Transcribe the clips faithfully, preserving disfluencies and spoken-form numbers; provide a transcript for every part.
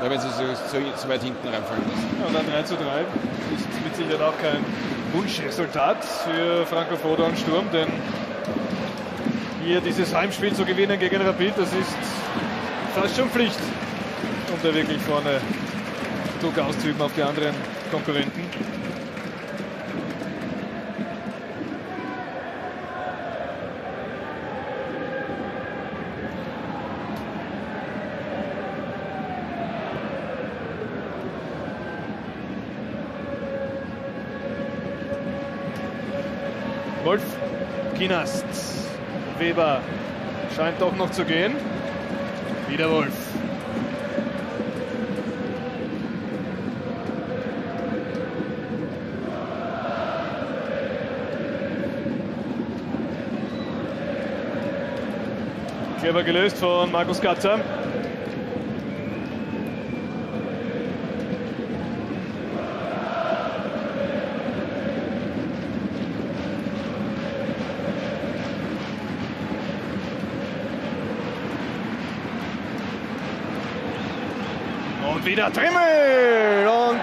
Ja, wenn sie so, so, so weit hinten reinfallen lassen. Ja, und dann drei zu drei ist mit Sicherheit auch kein Wunschresultat für Franco Foda und Sturm, denn hier dieses Heimspiel zu gewinnen gegen Rapid, das ist fast schon Pflicht, um da wirklich vorne Druck auszuüben auf die anderen Konkurrenten. Wolf, Kinast, Weber scheint doch noch zu gehen. Wieder Wolf. Clever gelöst von Markus Katzer. Und wieder Trimmel und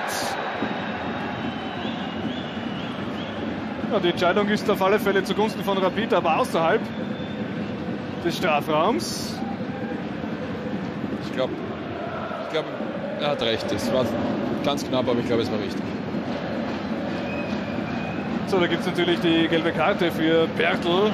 ja, die Entscheidung ist auf alle Fälle zugunsten von Rapid, aber außerhalb des Strafraums. Ich glaube, ich glaub, er hat recht. Es war ganz knapp, aber ich glaube, es war richtig. So, da gibt es natürlich die gelbe Karte für Bertel.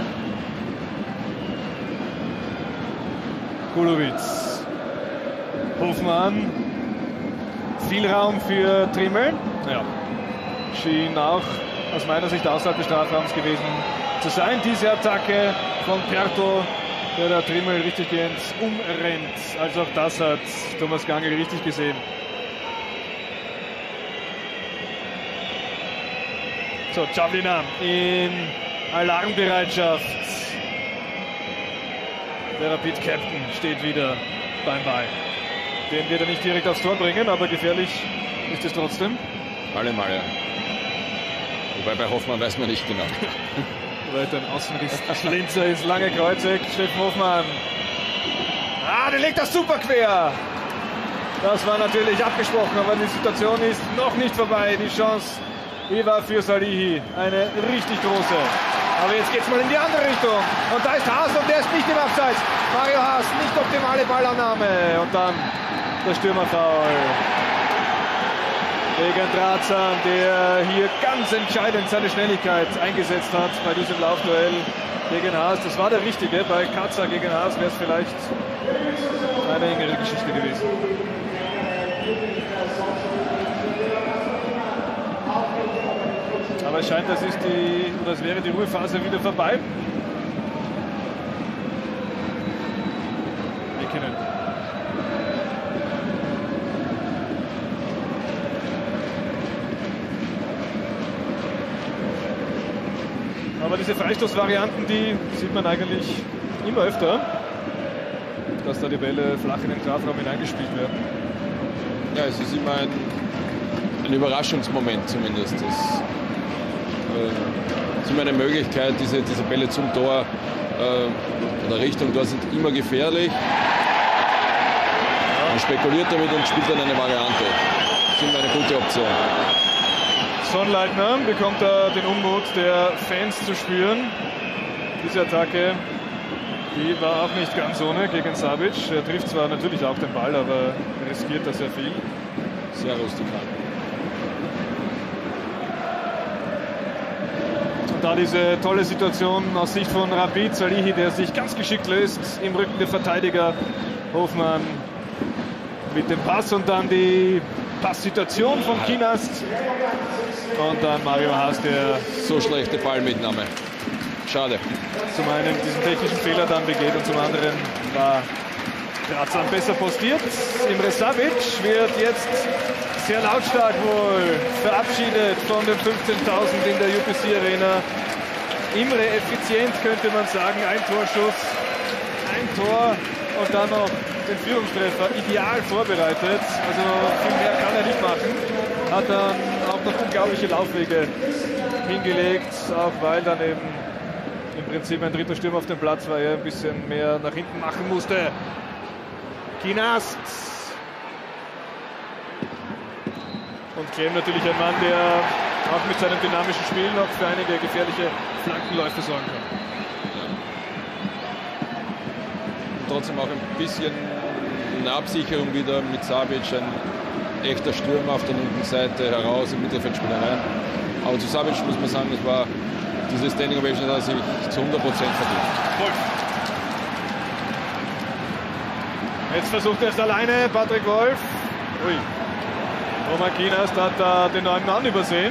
Kulowitz. Hofmann. Viel Raum für Trimmel. Ja. Schien auch aus meiner Sicht außerhalb des Strafraums gewesen zu sein. Diese Attacke von Pertl, der der Trimmel richtig gehend umrennt. Also auch das hat Thomas Gangl richtig gesehen. So, Chavlina in Alarmbereitschaft. Der Rapid-Captain steht wieder beim Ball. Den wird er nicht direkt aufs Tor bringen, aber gefährlich ist es trotzdem. Allemal, ja. Wobei bei Hoffmann weiß man nicht genau. Weiter ein Außenriss. Schlinzer ins lange Kreuzeck. Steffen Hofmann. Ah, der legt das super quer. Das war natürlich abgesprochen, aber die Situation ist noch nicht vorbei. Die Chance, die war für Salihi eine richtig große. Aber jetzt geht es mal in die andere Richtung. Und da ist Haas und der ist nicht im Abseits. Mario Haas, nicht optimale Ballannahme. Und dann der Stürmerfoul gegen Drazan, der hier ganz entscheidend seine Schnelligkeit eingesetzt hat bei diesem Laufduell gegen Haas. Das war der richtige. Bei Katza gegen Haas wäre es vielleicht eine engere Geschichte gewesen. Aber es scheint, das ist die, oder es wäre die Ruhephase wieder vorbei. Mikinen. Aber diese Freistoßvarianten, die sieht man eigentlich immer öfter, dass da die Bälle flach in den Strafraum hineingespielt werden. Ja, es ist immer ein, ein Überraschungsmoment zumindest. Das ist immer eine Möglichkeit, diese, diese Bälle zum Tor äh, oder Richtung Tor sind immer gefährlich. Man spekuliert damit und spielt dann eine Variante. Das ist immer eine gute Option. Sonnleitner bekommt da den Unmut der Fans zu spüren. Diese Attacke, die war auch nicht ganz ohne gegen Savic. Er trifft zwar natürlich auch den Ball, aber riskiert da sehr viel. Sehr rustikal. Und da diese tolle Situation aus Sicht von Rapid, Salihi, der sich ganz geschickt löst im Rücken der Verteidiger. Hofmann mit dem Pass und dann die Passsituation von Kinast. Und dann Mario Haas, der so schlechte Ballmitnahme. Schade. Zum einen diesen technischen Fehler dann begeht und zum anderen war Drazan besser postiert. Imre Savic wird jetzt sehr lautstark wohl verabschiedet von den fünfzehntausend in der U P C Arena. Imre effizient, könnte man sagen. Ein Torschuss, ein Tor und dann noch den Führungstreffer ideal vorbereitet. Also viel mehr kann er nicht machen. Hat dann auch noch unglaubliche Laufwege hingelegt, auch weil dann eben im Prinzip ein dritter Stürmer auf dem Platz war, er ein bisschen mehr nach hinten machen musste. Kinast. Und Clem natürlich ein Mann, der auch mit seinem dynamischen Spiel noch für einige gefährliche Flankenläufe sorgen kann. Ja. Und trotzdem auch ein bisschen eine Absicherung wieder mit Savic, ein echter Stürmer auf der linken Seite heraus im Mittelfeldspieler rein. Aber zu Savic muss man sagen, das war diese Standing Ovation, das sich zu hundert Prozent verdient. Wolf. Jetzt versucht er es alleine, Patrick Wolf. Ui. Roman Kinast hat da den neuen Mann übersehen.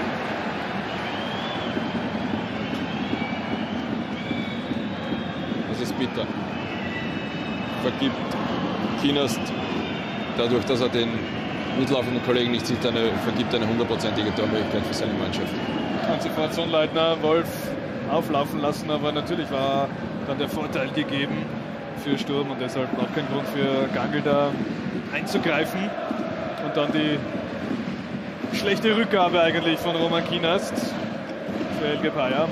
Das ist bitter. Vergibt Kinast dadurch, dass er den mitlaufenden Kollegen nicht sieht, eine, vergibt eine hundertprozentige Tormöglichkeit für seine Mannschaft. Und sofort Sonnleitner Wolf auflaufen lassen, aber natürlich war dann der Vorteil gegeben für Sturm und deshalb auch kein Grund für Gangl da einzugreifen. Und dann die schlechte Rückgabe eigentlich von Roman Kinast für Helge Paya.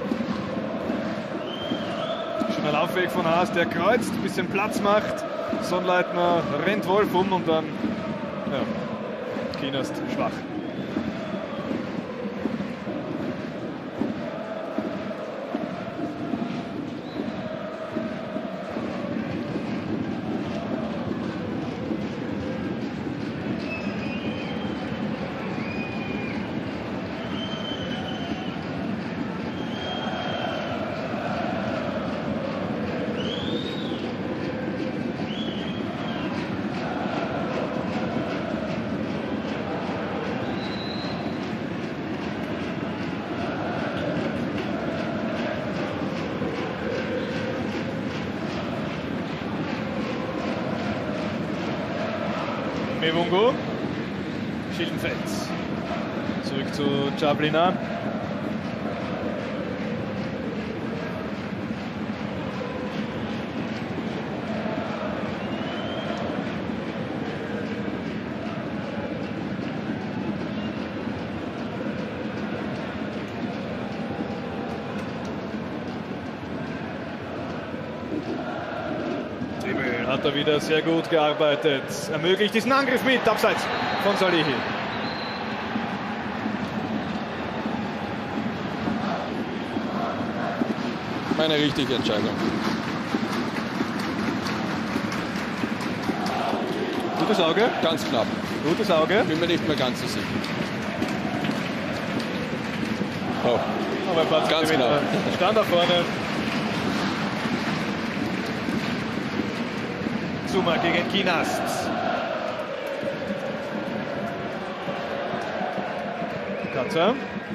Schöner Laufweg von Haas, der kreuzt, ein bisschen Platz macht. Sonnleitner rennt Wolf um und dann ja, Kinast schwach. Mevungo, Schildenfels, zurück zu Chaplina. Hat er wieder sehr gut gearbeitet. Ermöglicht diesen Angriff mit, abseits von Salihi. Meine richtige Entscheidung. Gutes Auge. Ganz knapp. Gutes Auge. Bin mir nicht mehr ganz so sicher. Oh. Aber ein paar Ganz Zentimeter knapp. Stand da vorne. Zuma gegen Kinast. Katzer.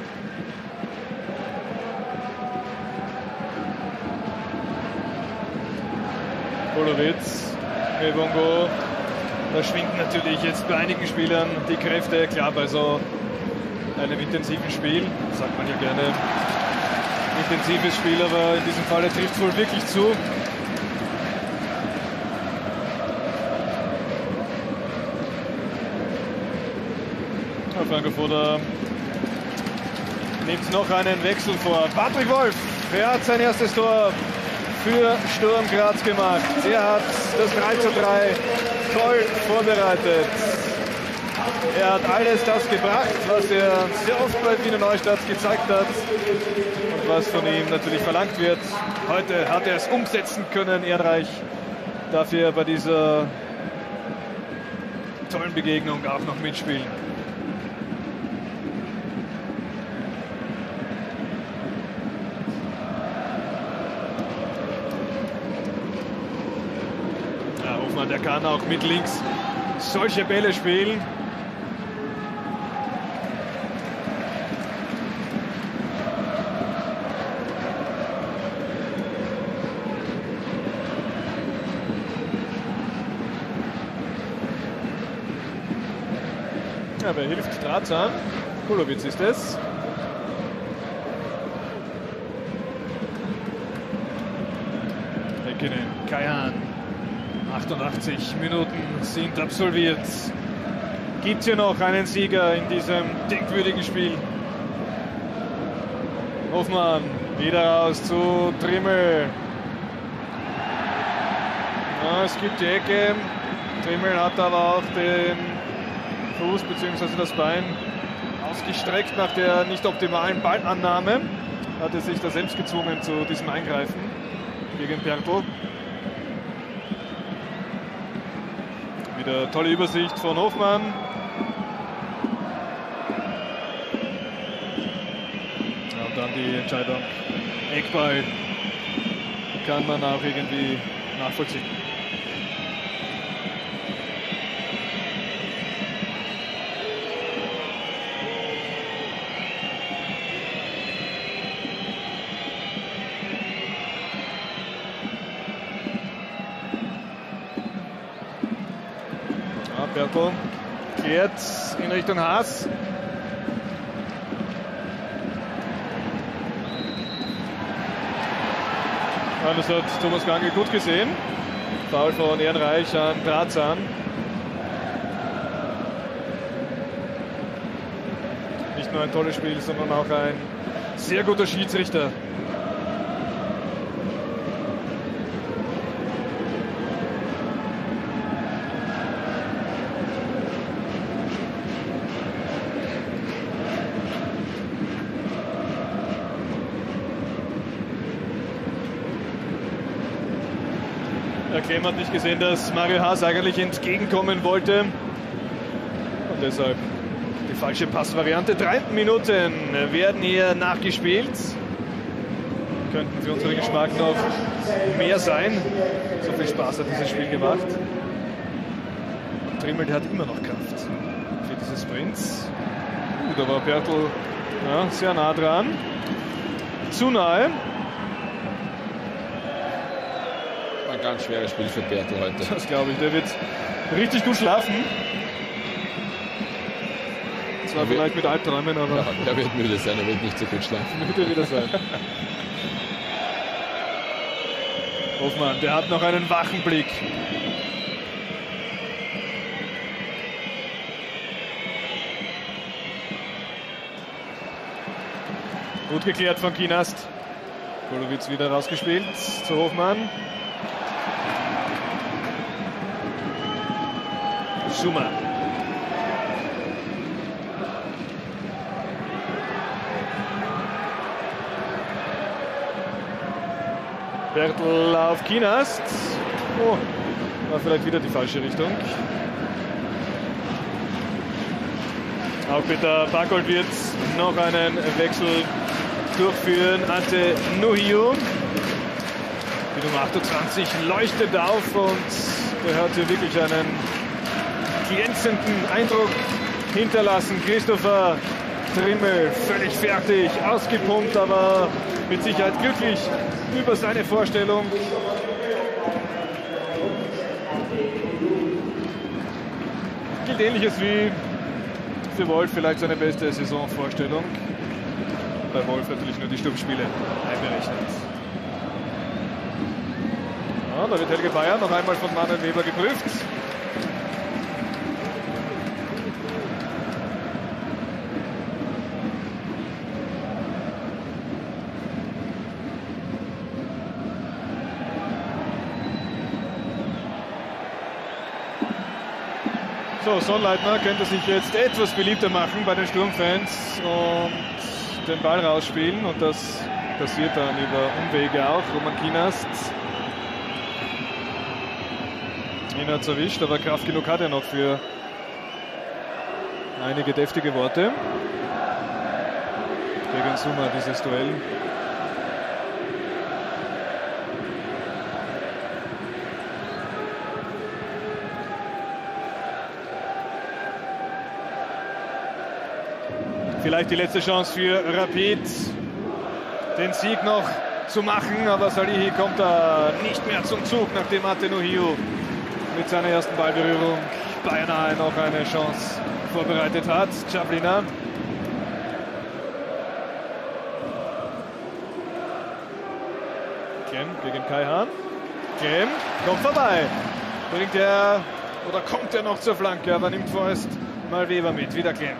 Polowitz. Mevungo. Da schwinden natürlich jetzt bei einigen Spielern die Kräfte. Klar, bei so einem intensiven Spiel, sagt man ja gerne, intensives Spiel, aber in diesem Falle trifft es wohl wirklich zu. Frankfurter nimmt noch einen Wechsel vor. Patrick Wolf, er hat sein erstes Tor für Sturm Graz gemacht. Er hat das drei zu drei toll vorbereitet. Er hat alles das gebracht, was er sehr oft bei Wiener Neustadt gezeigt hat und was von ihm natürlich verlangt wird. Heute hat er es umsetzen können, ehrenreich. Dafür bei dieser tollen Begegnung auch noch mitspielen. Der kann auch mit links solche Bälle spielen. Ja, wer hilft? Drazan. Kulowitz ist es. Häkkinen, Kajan. achtundachtzig Minuten sind absolviert. Gibt es hier noch einen Sieger in diesem denkwürdigen Spiel? Hoffmann wieder raus zu Trimmel. Ja, es gibt die Ecke. Trimmel hat aber auch den Fuß bzw. das Bein ausgestreckt nach der nicht optimalen Ballannahme. Hatte sich da selbst gezwungen zu diesem Eingreifen gegen Pertl. Wieder tolle Übersicht von Hofmann. Ja, und dann die Entscheidung. Eckball kann man auch irgendwie nachvollziehen. Pertl kehrt in Richtung Haas. Ja, das hat Thomas Gange gut gesehen. Foul von Ehrenreich an Drazan. Nicht nur ein tolles Spiel, sondern auch ein sehr guter Schiedsrichter. Der Clem hat nicht gesehen, dass Mario Haas eigentlich entgegenkommen wollte. Und deshalb die falsche Passvariante. Drei Minuten werden hier nachgespielt. Könnten für unseren Geschmack noch mehr sein. So viel Spaß hat dieses Spiel gemacht. Und Trimmel, der hat immer noch Kraft für diese Sprints. Uh, da war Pertl ja, sehr nah dran. Zu nahe. Ein ganz schweres Spiel für Pertl heute. Das glaube ich, der wird richtig gut schlafen. Zwar vielleicht mit Albträumen, aber... Ja, der wird müde sein, er wird nicht so gut schlafen. Müde wieder sein. Hofmann, der hat noch einen wachen Blick. Gut geklärt von Kinast. Golowitz wieder rausgespielt zu Hofmann. Schumann. Pertl auf Kinast. Oh, war vielleicht wieder die falsche Richtung. Auch Peter Barchold wird noch einen Wechsel durchführen. Ante Nuhiu. Die Nummer achtundzwanzig leuchtet auf und er hat hier wirklich einen glänzenden Eindruck hinterlassen. Christopher Trimmel völlig fertig, ausgepumpt, aber mit Sicherheit glücklich über seine Vorstellung. Gilt Ähnliches wie für Wolf vielleicht seine beste Saisonvorstellung. Bei Wolf natürlich nur die Sturmspiele einberechnet. Ja, da wird Helge Bayer noch einmal von Manuel Weber geprüft. So, Sonnleitner könnte sich jetzt etwas beliebter machen bei den Sturmfans und den Ball rausspielen. Und das passiert dann über Umwege auch. Roman Kinast. Ihn hat es erwischt, aber Kraft genug hat er noch für einige deftige Worte. Gegen Summa dieses Duell. Vielleicht die letzte Chance für Rapid, den Sieg noch zu machen, aber Salihi kommt da nicht mehr zum Zug, nachdem Ante Nuhiu mit seiner ersten Ballberührung beinahe noch eine Chance vorbereitet hat. Chaplina. Clem gegen Kai Hahn. Clem kommt vorbei. Bringt er oder kommt er noch zur Flanke, aber nimmt vorerst mal Weber mit. Wieder Clem.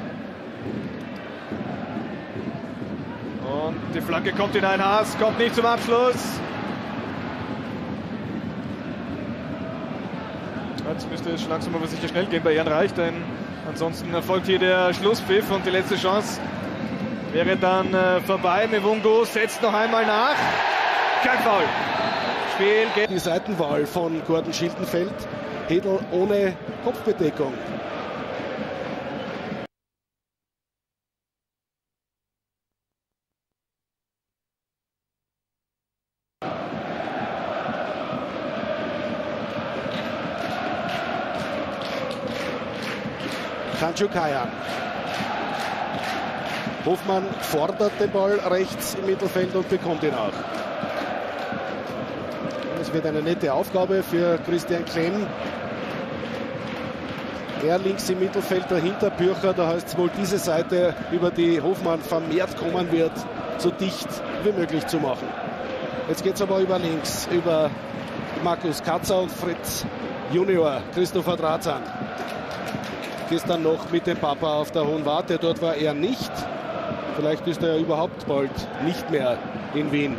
Und die Flanke kommt in ein Haas, kommt nicht zum Abschluss. Jetzt müsste es schon langsam aber sicher schnell gehen bei Ehrenreich, denn ansonsten erfolgt hier der Schlusspfiff und die letzte Chance wäre dann äh, vorbei. Mevungo setzt noch einmal nach. Kein Foul. Spiel geht. Die Seitenwahl von Gordon Schildenfeld. Hedl ohne Kopfbedeckung. Kanczukayan. Hofmann fordert den Ball rechts im Mittelfeld und bekommt ihn auch. Es wird eine nette Aufgabe für Christian Klemm. Er links im Mittelfeld, dahinter Bürcher. Da heißt es wohl, diese Seite, über die Hofmann vermehrt kommen wird, so dicht wie möglich zu machen. Jetzt geht es aber über links, über Markus Katzer und Fritz Junior, Christopher Drazan. Gestern noch mit dem Papa auf der Hohen Warte, dort war er nicht. Vielleicht ist er überhaupt bald nicht mehr in Wien.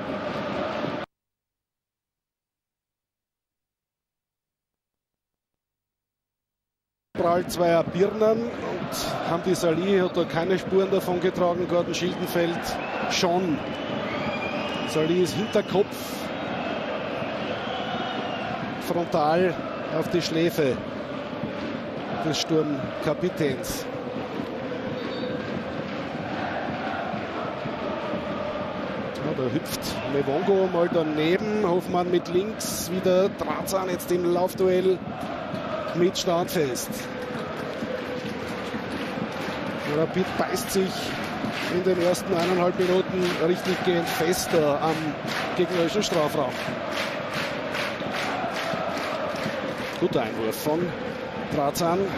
Prall zweier Birnen und Hamdi Salih hat da keine Spuren davon getragen. Gordon Schildenfeld schon. Salih ist Hinterkopf, frontal auf die Schläfe des Sturmkapitäns. Ja, da hüpft Mevungo mal daneben. Hofmann mit links, wieder Drazan jetzt im Laufduell mit Standfest. Rapid beißt sich in den ersten eineinhalb Minuten richtig gehend fest da am gegnerischen Strafraum. Guter Einwurf von Drazan. Und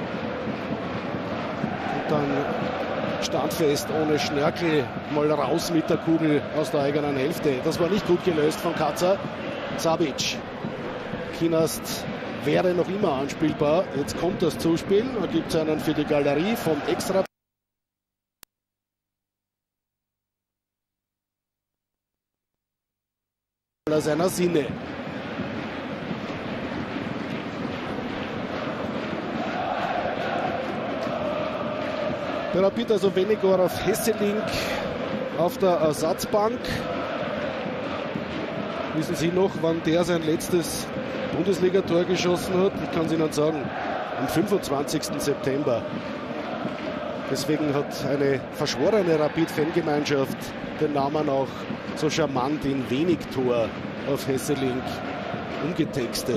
dann Standfest ohne Schnörkel mal raus mit der Kugel aus der eigenen Hälfte. Das war nicht gut gelöst von Katzer. Savic. Kinast wäre noch immer anspielbar. Jetzt kommt das Zuspiel. Da gibt es einen für die Galerie vom Extra. Seiner Sinne. Der Rapid also weniger auf Hesselink auf der Ersatzbank. Wissen Sie noch, wann der sein letztes Bundesliga-Tor geschossen hat? Ich kann es Ihnen sagen, am fünfundzwanzigsten September. Deswegen hat eine verschworene Rapid-Fangemeinschaft den Namen auch so charmant in Wenig-Tor auf Hesselink umgetextet.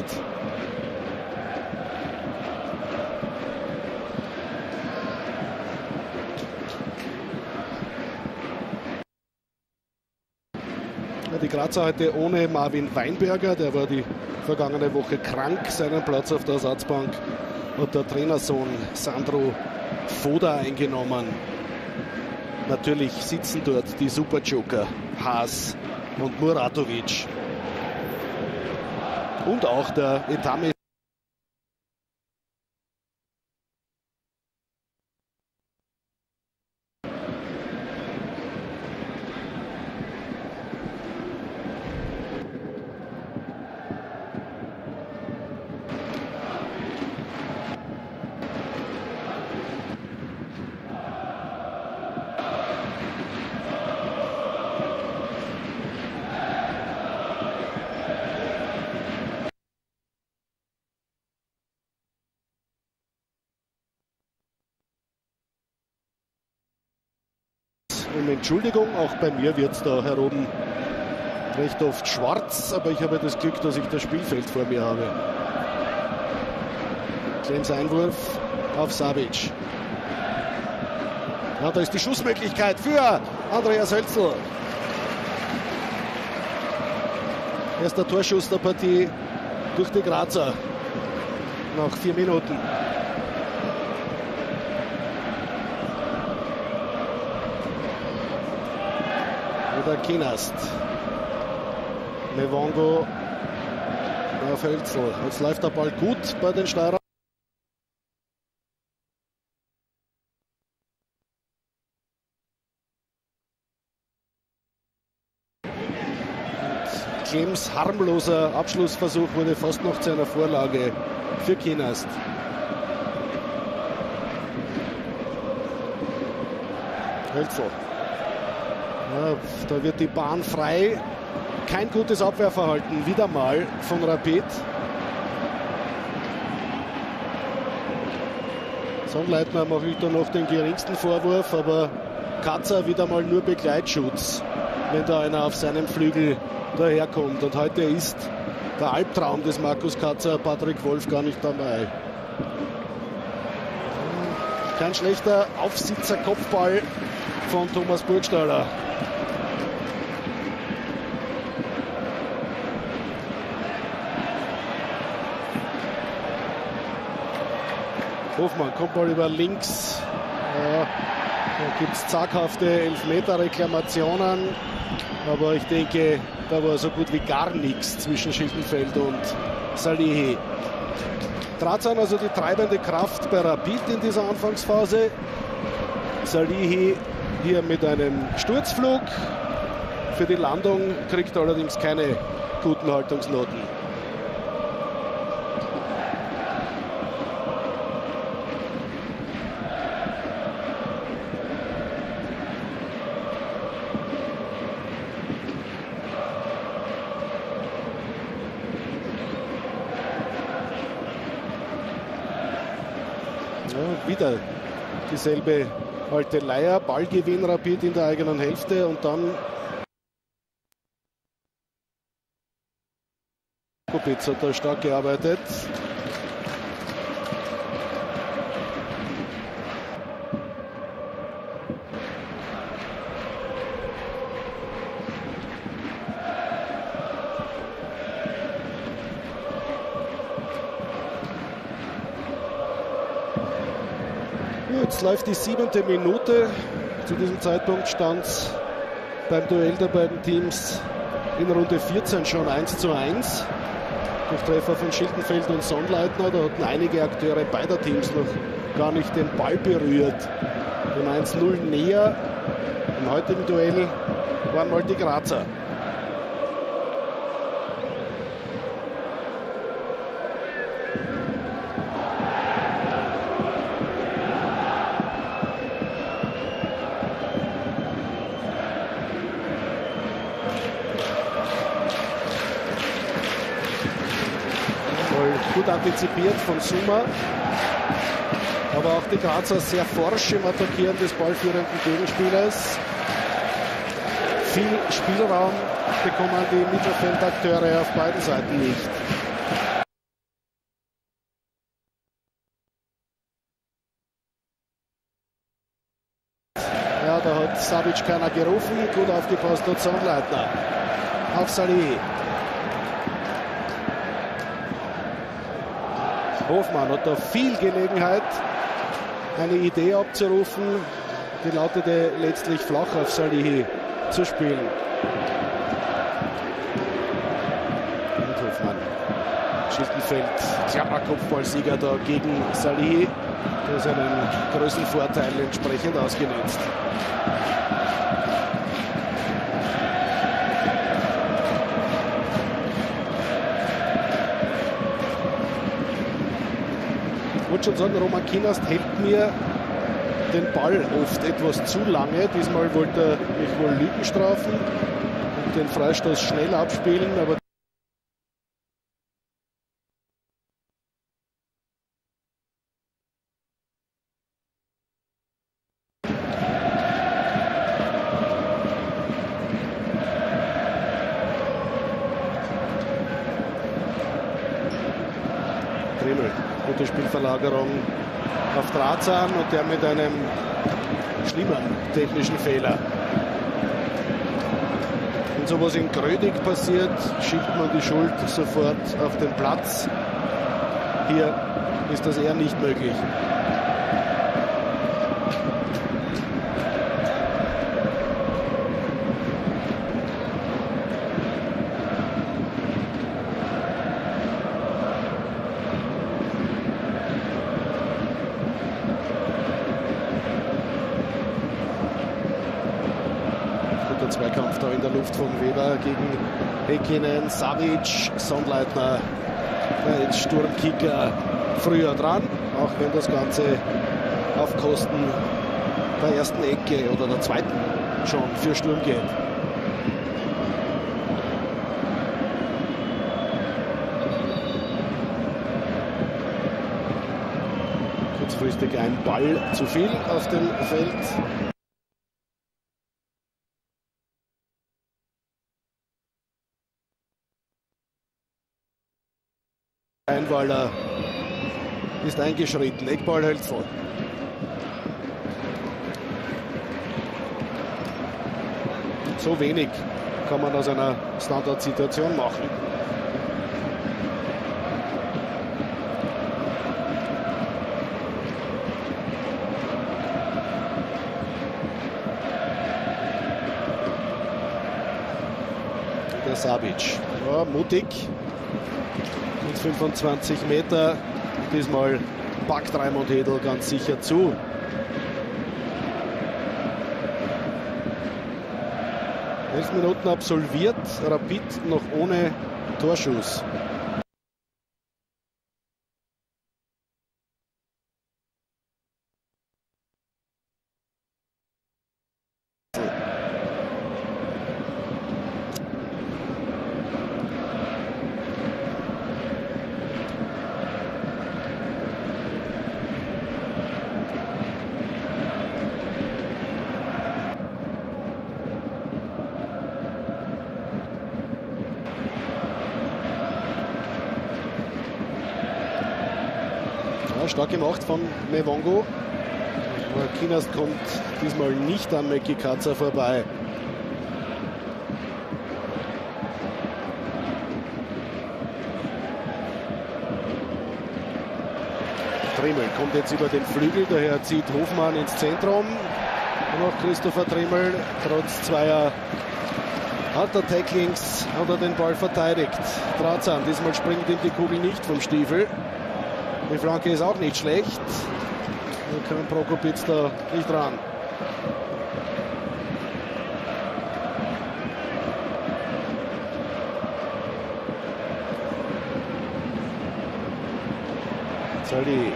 Die Grazer heute ohne Marvin Weinberger, der war die vergangene Woche krank, seinen Platz auf der Ersatzbank hat der Trainersohn Sandro Voda eingenommen. Natürlich sitzen dort die Superjoker Haas und Muratovic. Und auch der Etame. Um Entschuldigung, auch bei mir wird es da hier oben recht oft schwarz, aber ich habe das Glück, dass ich das Spielfeld vor mir habe. Klemms Einwurf auf Savic. Ja, da ist die Schussmöglichkeit für Andreas Hölzl. Erster Torschuss der Partie durch die Grazer nach vier Minuten. Oder Kinast. Mevungo auf Hölzl. Jetzt läuft der Ball gut bei den Steirern. Klemms harmloser Abschlussversuch wurde fast noch zu einer Vorlage für Kienast. Hölzel. Ja, da wird die Bahn frei. Kein gutes Abwehrverhalten, wieder mal von Rapid. Sonnleitner mache ich da noch den geringsten Vorwurf, aber Katzer wieder mal nur Begleitschutz, wenn da einer auf seinem Flügel daherkommt. Und heute ist der Albtraum des Markus Katzer, Patrick Wolf, gar nicht dabei. Kein schlechter Aufsitzer-Kopfball von Thomas Burgstaller. Hofmann kommt mal über links. Ja, da gibt es zaghafte Elfmeter-Reklamationen. Aber ich denke, da war so gut wie gar nichts zwischen Schildenfeld und Salihi. Drazan also die treibende Kraft bei Rapid in dieser Anfangsphase. Salihi hier mit einem Sturzflug. Für die Landung kriegt allerdings keine guten Haltungsnoten. Ja, wieder dieselbe alte Leier. Ballgewinn Rapid in der eigenen Hälfte und dann Kopitz hat da stark gearbeitet. Jetzt läuft die siebente Minute. Zu diesem Zeitpunkt stand es beim Duell der beiden Teams in Runde vierzehn schon eins zu eins. Durch Treffer von Schildenfeld und Sonnleitner. Da hatten einige Akteure beider Teams noch gar nicht den Ball berührt. Dem eins null näher. Im heutigen Duell waren mal die Grazer. Gut antizipiert von Summer, aber auch die Grazer sehr forsch im Attackieren des ballführenden Gegenspielers. Viel Spielraum bekommen die Mittelfeldakteure auf beiden Seiten nicht. Ja, da hat Savic keiner gerufen, gut aufgepasst hat Sonnleitner. Auf Salihi. Hofmann hat da viel Gelegenheit, eine Idee abzurufen. Die lautete letztlich flach auf Salihi zu spielen. Und Hofmann. Schildenfeld, klarer Kopfballsieger da gegen Salihi. Der seinen Größenvorteil entsprechend ausgenutzt. Ich wollte schon sagen, Roman Kienast hält mir den Ball oft etwas zu lange. Diesmal wollte er mich wohl Lügen strafen und den Freistoß schnell abspielen, aber Trimmel. Gute Spielverlagerung auf Drazan und der mit einem schlimmen technischen Fehler. Wenn sowas in Grödig passiert, schiebt man die Schuld sofort auf den Platz. Hier ist das eher nicht möglich. Der Zweikampf da in der Luft von Weber gegen Häkkinen, Savic, Sonnleitner der Sturmkicker früher dran, auch wenn das Ganze auf Kosten der ersten Ecke oder der zweiten schon für Sturm geht. Kurzfristig ein Ball zu viel auf dem Feld. Einwaller ist eingeschritten. Eckball hält voll. So wenig kann man aus einer Standardsituation machen. Der Savic. Ja, mutig. fünfundzwanzig Meter. Diesmal packt Raimund Hedl ganz sicher zu. elf Minuten absolviert, Rapid noch ohne Torschuss. Stark gemacht von Mevongo. Kinast kommt diesmal nicht an Meki Katzer vorbei. Trimmel kommt jetzt über den Flügel, daher zieht Hofmann ins Zentrum. Und auch Christopher Trimmel, trotz zweier harter Tacklings, hat er den Ball verteidigt. Drazan, diesmal springt ihm die Kugel nicht vom Stiefel. Die Flanke ist auch nicht schlecht. Da kann Prokopitz da nicht ran. Zolli.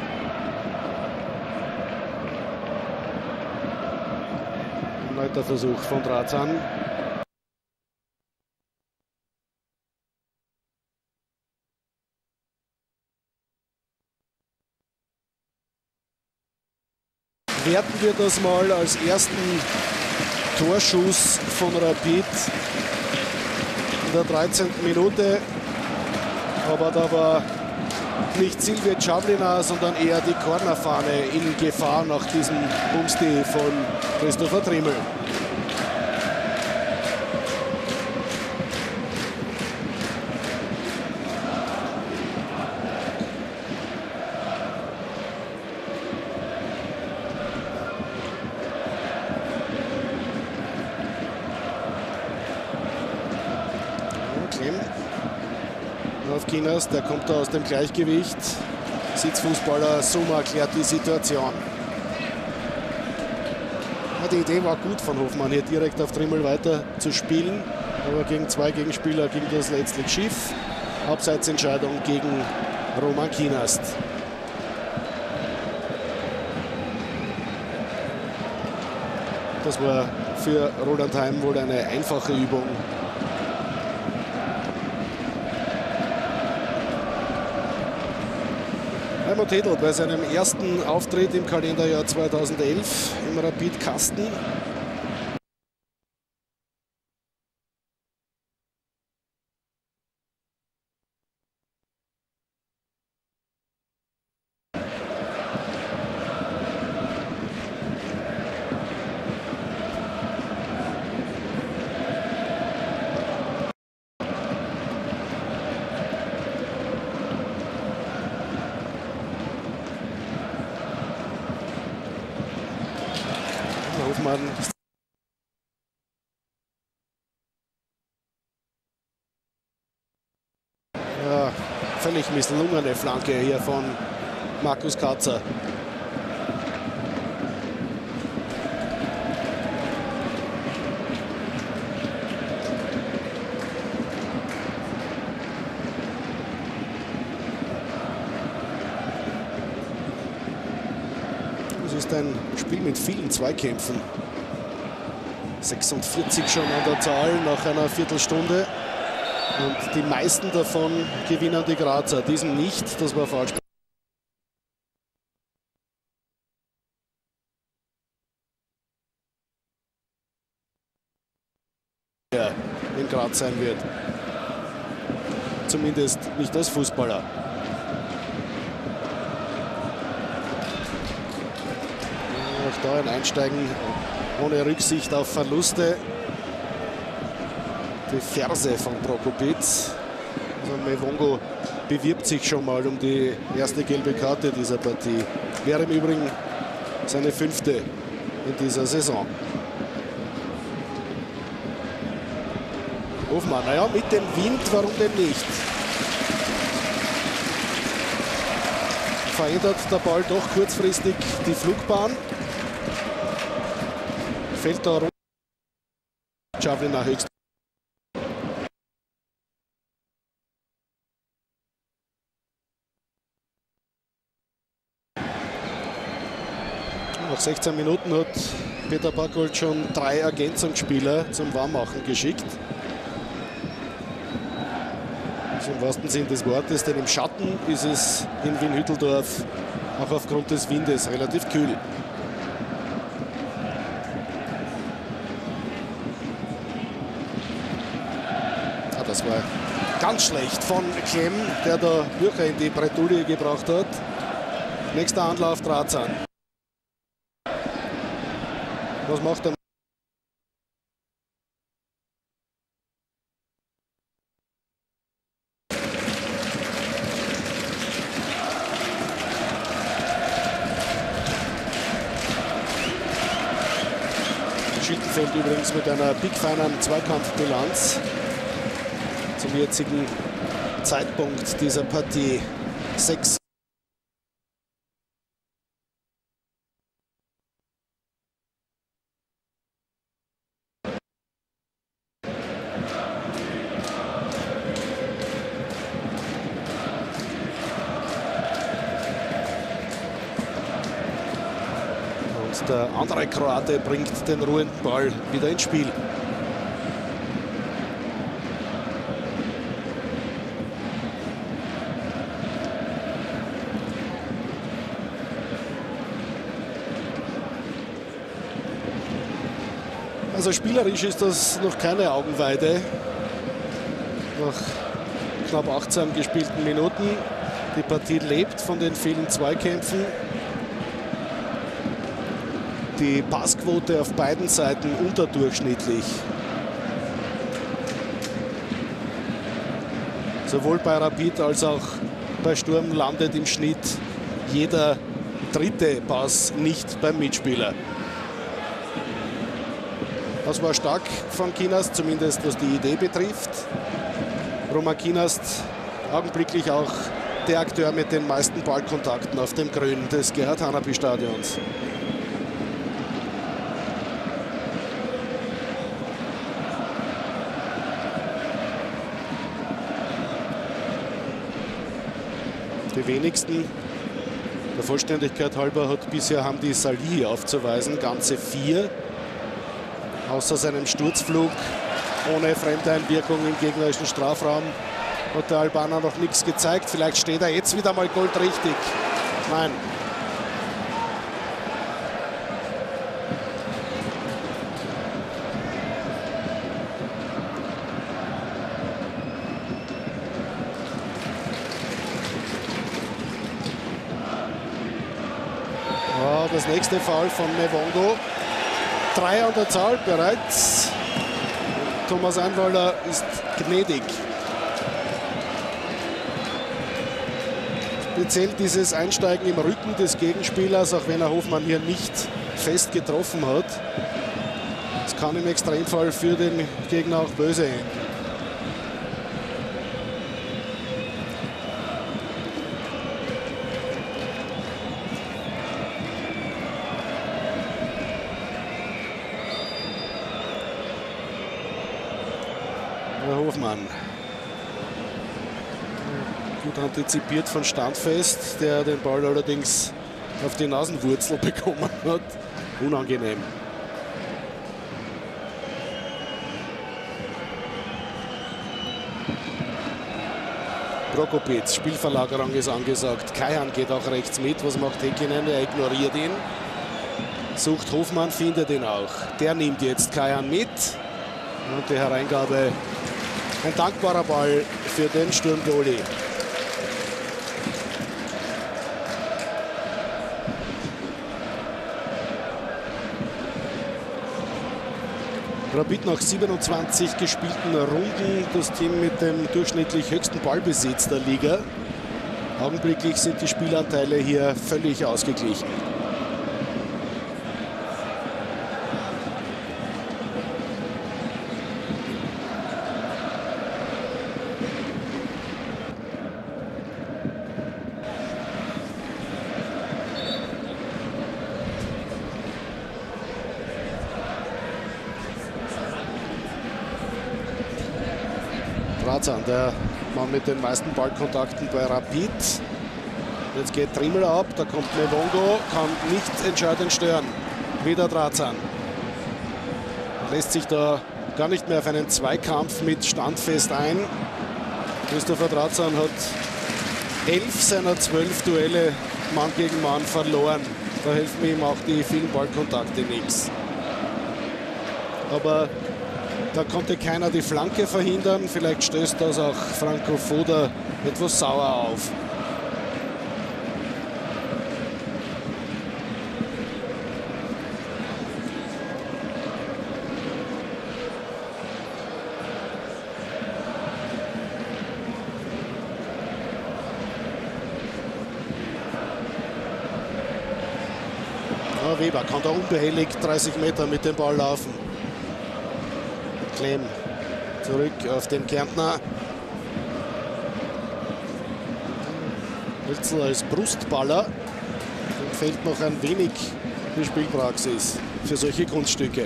Neuter Versuch von Drazan. Werten wir das mal als ersten Torschuss von Rapid in der dreizehnten Minute. Aber da war nicht Silvia Czablina, sondern eher die Cornerfahne in Gefahr nach diesem Bumsti von Christopher Trimmel. Auf Kinas, der kommt da aus dem Gleichgewicht. Sitzfußballer Suma klärt die Situation. Ja, die Idee war gut von Hofmann, hier direkt auf Trimmel weiter zu spielen. Aber gegen zwei Gegenspieler ging das letztlich schief. Abseitsentscheidung gegen Roman Kinast. Das war für Roland Heim wohl eine einfache Übung. Raimund Hedl bei seinem ersten Auftritt im Kalenderjahr zweitausendelf im Rapid Kasten. Hofmann. Ja, völlig misslungene Flanke hier von Markus Katzer. Es ist ein Spiel mit vielen Zweikämpfen. sechsundvierzig schon an der Zahl nach einer Viertelstunde. Und die meisten davon gewinnen die Grazer. Diesen nicht, das war falsch. Ja, in Graz sein wird. Zumindest nicht als Fußballer. Auch da ein Einsteigen ohne Rücksicht auf Verluste. Die Ferse von Prokopitz. Also Mevongo bewirbt sich schon mal um die erste gelbe Karte dieser Partie. Wäre im Übrigen seine fünfte in dieser Saison. Hofmann, naja, mit dem Wind, warum denn nicht? Verändert der Ball doch kurzfristig die Flugbahn. Fällt da runter. Javlin nach höchst. Nach sechzehn Minuten hat Peter Backholt schon drei Ergänzungsspieler zum Warmmachen geschickt. Also im wahrsten Sinn des Wortes, denn im Schatten ist es in Wien-Hütteldorf auch aufgrund des Windes relativ kühl. Ja, das war ganz schlecht von Klemm, der da Bürcher in die Bretouille gebracht hat. Nächster Anlauf Drazan. Was macht er? Schildenfeld übrigens mit einer pickfeinen Zweikampfbilanz zum jetzigen Zeitpunkt dieser Partie. Sechs. Der andere Kroate bringt den ruhenden Ball wieder ins Spiel. Also spielerisch ist das noch keine Augenweide. Nach knapp achtzehn gespielten Minuten. Die Partie lebt von den vielen Zweikämpfen. Die Passquote auf beiden Seiten unterdurchschnittlich. Sowohl bei Rapid als auch bei Sturm landet im Schnitt jeder dritte Pass nicht beim Mitspieler. Das war stark von Kinast, zumindest was die Idee betrifft. Roman Kinast augenblicklich auch der Akteur mit den meisten Ballkontakten auf dem Grün des Gerhard-Hanapi-Stadions. Die wenigsten, der Vollständigkeit halber, hat bisher Hamdi Salih aufzuweisen. Ganze vier. Außer seinem Sturzflug ohne Fremdeinwirkung im gegnerischen Strafraum hat der Albaner noch nichts gezeigt. Vielleicht steht er jetzt wieder mal goldrichtig. Nein. Das nächste Foul von Mevongo. Drei an der Zahl bereits. Thomas Einwalder ist gnädig. Speziell dieses Einsteigen im Rücken des Gegenspielers, auch wenn er Hofmann hier nicht fest getroffen hat. Das kann im Extremfall für den Gegner auch böse enden. Hofmann. Gut antizipiert von Standfest, der den Ball allerdings auf die Nasenwurzel bekommen hat. Unangenehm. Prokopetz, Spielverlagerung ist angesagt. Kaihan geht auch rechts mit. Was macht Häkkinen? Er ignoriert ihn. Sucht Hofmann, findet ihn auch. Der nimmt jetzt Kaihan mit. Und die Hereingabe, ein dankbarer Ball für den Sturmgoalie. Rapid nach siebenundzwanzig gespielten Runden das Team mit dem durchschnittlich höchsten Ballbesitz der Liga. Augenblicklich sind die Spielanteile hier völlig ausgeglichen. Drazan, der Mann mit den meisten Ballkontakten bei Rapid. Jetzt geht Trimmel ab, da kommt Mevongo, kann nicht entscheidend stören. Wieder Drazan. Lässt sich da gar nicht mehr auf einen Zweikampf mit Standfest ein. Christopher Drazan hat elf seiner zwölf Duelle Mann gegen Mann verloren. Da helfen ihm auch die vielen Ballkontakte nichts. Aber da konnte keiner die Flanke verhindern. Vielleicht stößt das auch Franco Foda etwas sauer auf. Ja, Weber kann da unbehelligt dreißig Meter mit dem Ball laufen. Klemm zurück auf den Kärntner. Hölzl als Brustballer. Dem fehlt noch ein wenig die Spielpraxis für solche Kunststücke.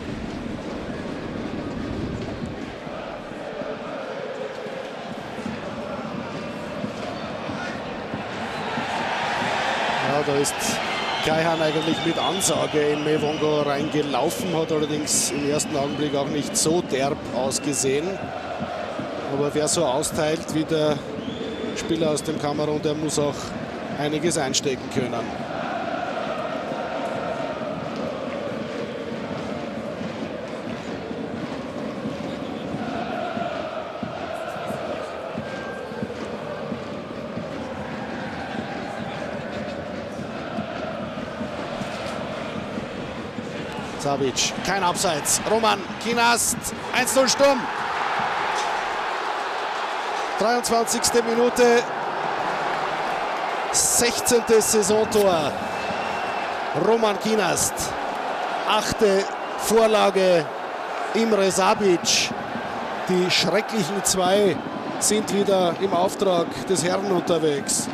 Ja, da ist Kaihan eigentlich mit Ansage in Mevongo reingelaufen, hat allerdings im ersten Augenblick auch nicht so derb ausgesehen. Aber wer so austeilt wie der Spieler aus dem Kamerun, der muss auch einiges einstecken können. Savic, kein Abseits. Roman Kinast, eins null Sturm. dreiundzwanzigste Minute, sechzehnte Saisontor. Roman Kinast, achte Vorlage Imre Sabic. Die schrecklichen zwei sind wieder im Auftrag des Herrn unterwegs.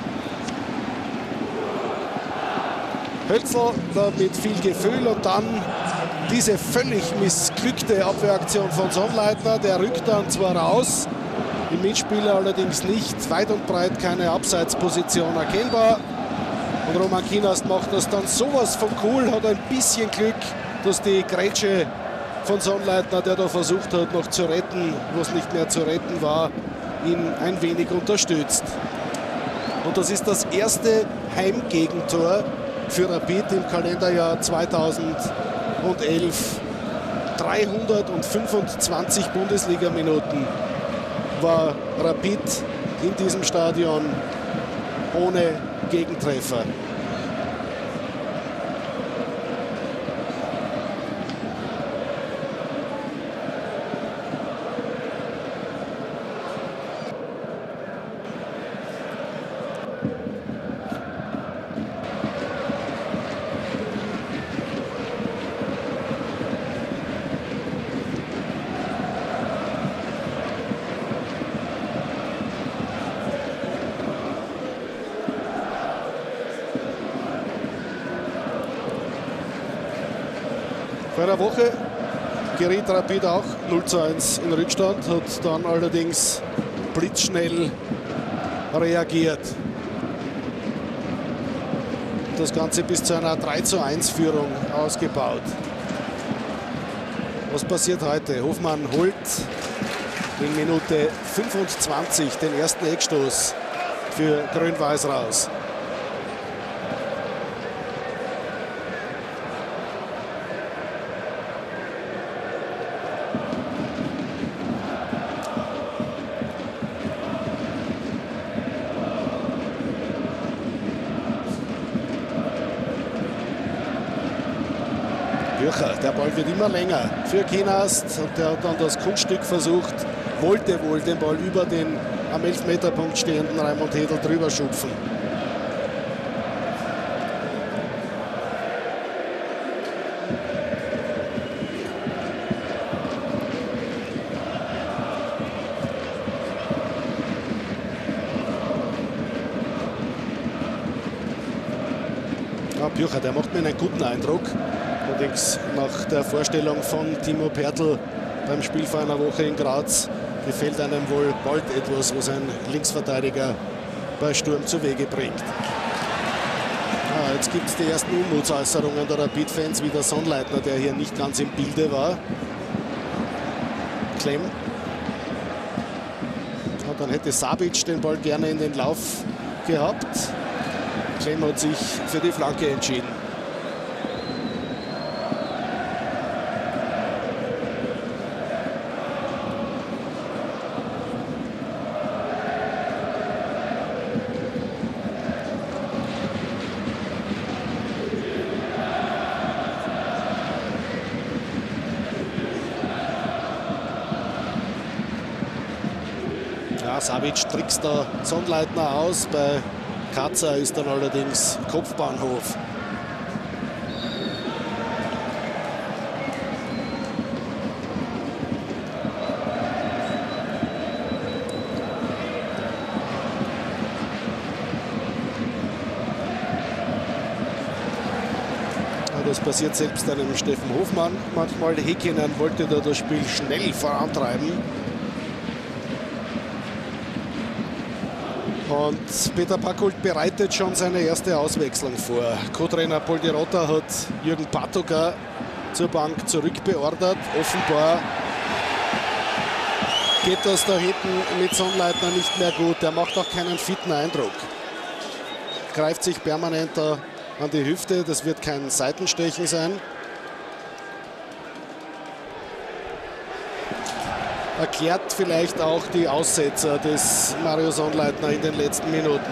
Hölzl da mit viel Gefühl und dann diese völlig missglückte Abwehraktion von Sonnleitner. Der rückt dann zwar raus, im Mitspieler allerdings nicht, weit und breit keine Abseitsposition erkennbar. Und Roman Kinast macht das dann sowas von cool, hat ein bisschen Glück, dass die Grätsche von Sonnleitner, der da versucht hat noch zu retten, was nicht mehr zu retten war, ihn ein wenig unterstützt. Und das ist das erste Heimgegentor für Rapid im Kalenderjahr zweitausendelf. dreihundertfünfundzwanzig Bundesliga-Minuten war Rapid in diesem Stadion ohne Gegentreffer. Vor einer Woche geriet Rapid auch null zu eins in Rückstand, hat dann allerdings blitzschnell reagiert. Und das Ganze bis zu einer drei zu eins Führung ausgebaut. Was passiert heute? Hofmann holt in Minute fünfundzwanzig den ersten Eckstoß für Grün-Weiß raus. Der Ball wird immer länger für Kienast und der hat dann das Kunststück versucht, wollte wohl den Ball über den am Elfmeterpunkt stehenden Raimund Hedl drüber schupfen. Ja, Bürcher, der macht mir einen guten Eindruck. Allerdings nach der Vorstellung von Timo Pertl beim Spiel vor einer Woche in Graz gefällt einem wohl bald etwas, was ein Linksverteidiger bei Sturm zu Wege bringt. Ah, jetzt gibt es die ersten Unmutsäußerungen der Rapid-Fans, wie der Sonnleitner, der hier nicht ganz im Bilde war. Klemm. Ja, dann hätte Sabic den Ball gerne in den Lauf gehabt. Klemm hat sich für die Flanke entschieden. Savic trickst der Sonnleitner aus. Bei Katzer ist dann allerdings Kopfbahnhof. Das passiert selbst einem Steffen Hofmann. Manchmal Häkkinen wollte da das Spiel schnell vorantreiben. Und Peter Packhult bereitet schon seine erste Auswechslung vor. Co-Trainer Poldirotta hat Jürgen Patoka zur Bank zurückbeordert. Offenbar geht das da hinten mit Sonnleitner nicht mehr gut. Er macht auch keinen fitten Eindruck. Greift sich permanent da an die Hüfte. Das wird kein Seitenstechen sein. Erklärt vielleicht auch die Aussetzer des Mario Sonnleitner in den letzten Minuten.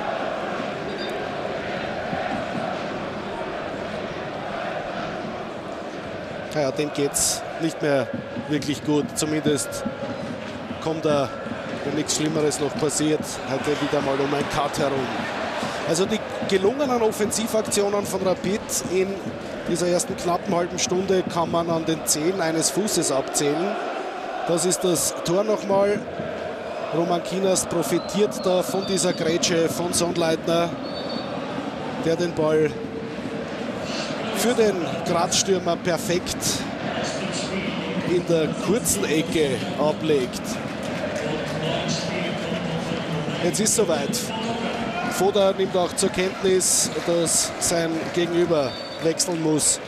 Ja, dem geht es nicht mehr wirklich gut. Zumindest kommt er, wenn nichts Schlimmeres noch passiert, heute wieder mal um ein Cut herum. Also die gelungenen Offensivaktionen von Rapid in dieser ersten knappen halben Stunde kann man an den Zehen eines Fußes abzählen. Das ist das Tor nochmal. Roman Kienast profitiert da von dieser Grätsche von Sonnleitner, der den Ball für den Graz-Stürmer perfekt in der kurzen Ecke ablegt. Jetzt ist soweit. Voda nimmt auch zur Kenntnis, dass sein Gegenüber wechseln muss.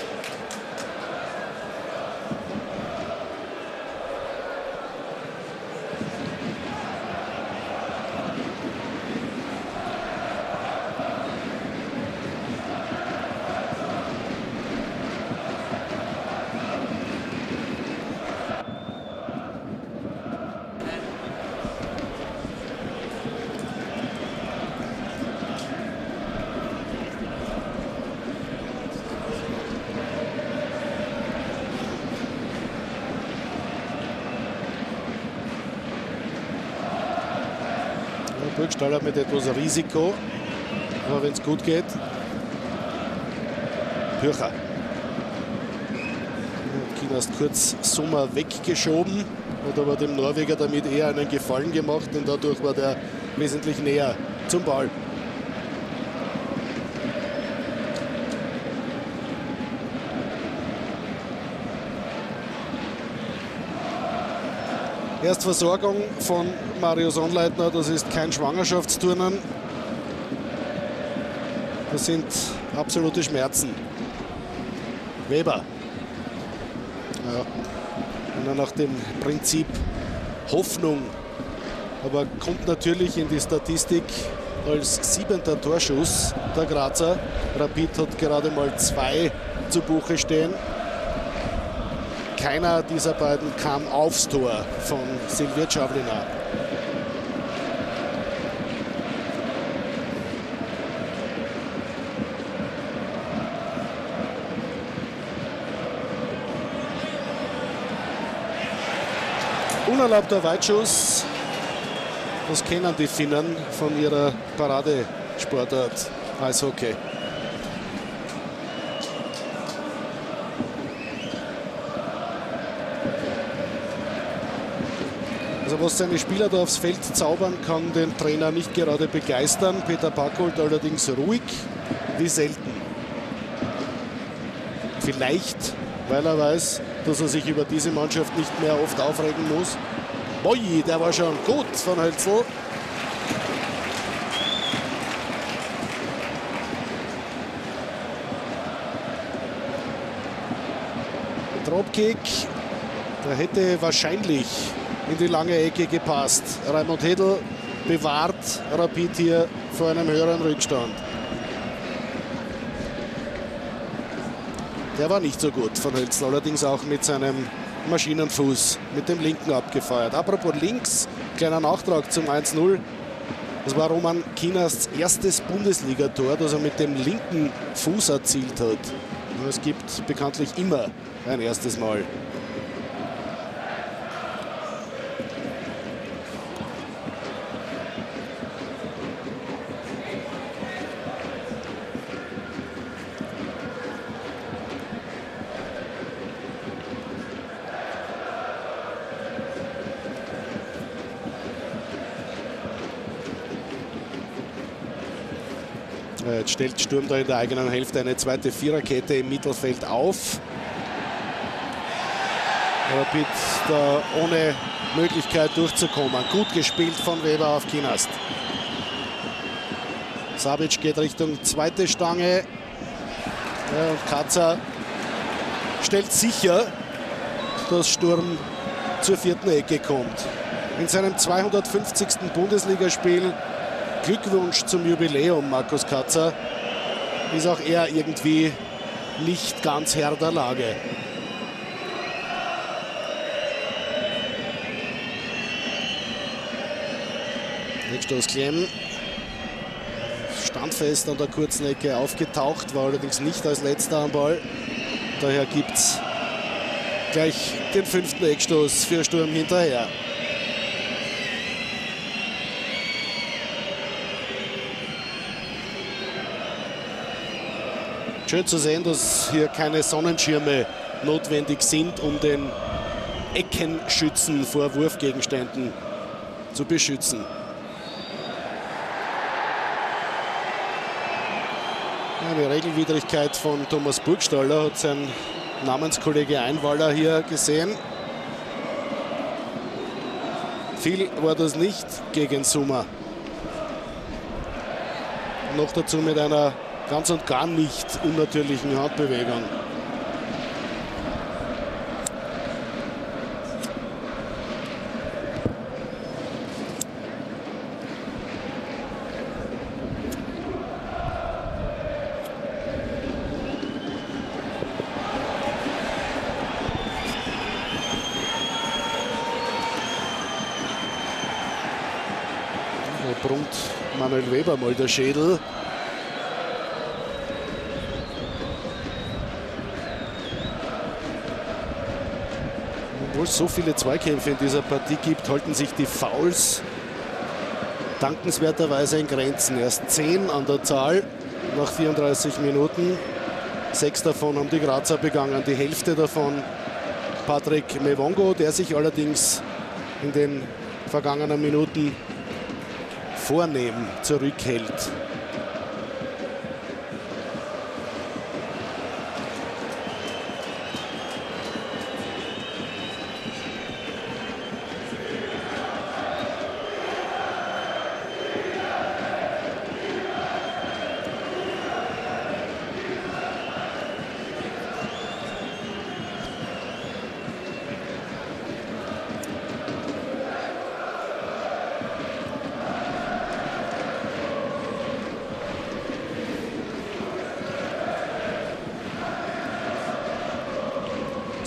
Burgstaller mit etwas Risiko, aber wenn es gut geht. Pürcher. Kienast kurz Sommer weggeschoben, hat aber dem Norweger damit eher einen Gefallen gemacht, denn dadurch war der wesentlich näher zum Ball. Erstversorgung von Mario Sonnleitner, das ist kein Schwangerschaftsturnen. Das sind absolute Schmerzen. Weber. Ja. Und nach dem Prinzip Hoffnung. Aber kommt natürlich in die Statistik als siebenter Torschuss der Grazer. Rapid hat gerade mal zwei zu Buche stehen. Keiner dieser beiden kam aufs Tor von Silvia Čavlina. Unerlaubter Weitschuss. Das kennen die Finnen von ihrer Paradesportart Eishockey. Also was seine Spieler da aufs Feld zaubern, kann den Trainer nicht gerade begeistern. Peter Packold allerdings ruhig wie selten. Vielleicht, weil er weiß, dass er sich über diese Mannschaft nicht mehr oft aufregen muss. Moi, der war schon gut von Hölzl. Dropkick, der hätte wahrscheinlich in die lange Ecke gepasst. Raimund Hedl bewahrt Rapid hier vor einem höheren Rückstand. Der war nicht so gut von Hölzl, allerdings auch mit seinem Maschinenfuß, mit dem linken abgefeuert. Apropos links, kleiner Nachtrag zum eins null. Das war Roman Kinasts erstes Bundesligator, das er mit dem linken Fuß erzielt hat. Es gibt bekanntlich immer ein erstes Mal. Jetzt stellt Sturm da in der eigenen Hälfte eine zweite Viererkette im Mittelfeld auf. Rapid da ohne Möglichkeit durchzukommen. Gut gespielt von Weber auf Kinast. Savic geht Richtung zweite Stange. Ja, und Katzer stellt sicher, dass Sturm zur vierten Ecke kommt. In seinem zweihundertfünfzigsten Bundesligaspiel. Glückwunsch zum Jubiläum, Markus Katzer. Ist auch er irgendwie nicht ganz Herr der Lage. Wegstoß Klemm. Standfest an der kurzen Ecke aufgetaucht, war allerdings nicht als letzter am Ball. Daher gibt es gleich den fünften Eckstoß für Sturm hinterher. Schön zu sehen, dass hier keine Sonnenschirme notwendig sind, um den Eckenschützen vor Wurfgegenständen zu beschützen. Eine Regelwidrigkeit von Thomas Burgstaller hat sein Namenskollege Einwaller hier gesehen. Viel war das nicht gegen Summer. Noch dazu mit einer ganz und gar nicht unnatürlichen Handbewegung. Da brummt Manuel Weber mal der Schädel. Obwohl es so viele Zweikämpfe in dieser Partie gibt, halten sich die Fouls dankenswerterweise in Grenzen. Erst zehn an der Zahl nach vierunddreißig Minuten. Sechs davon haben die Grazer begangen. Die Hälfte davon Patrick Mevongo, der sich allerdings in den vergangenen Minuten vornehm zurückhält.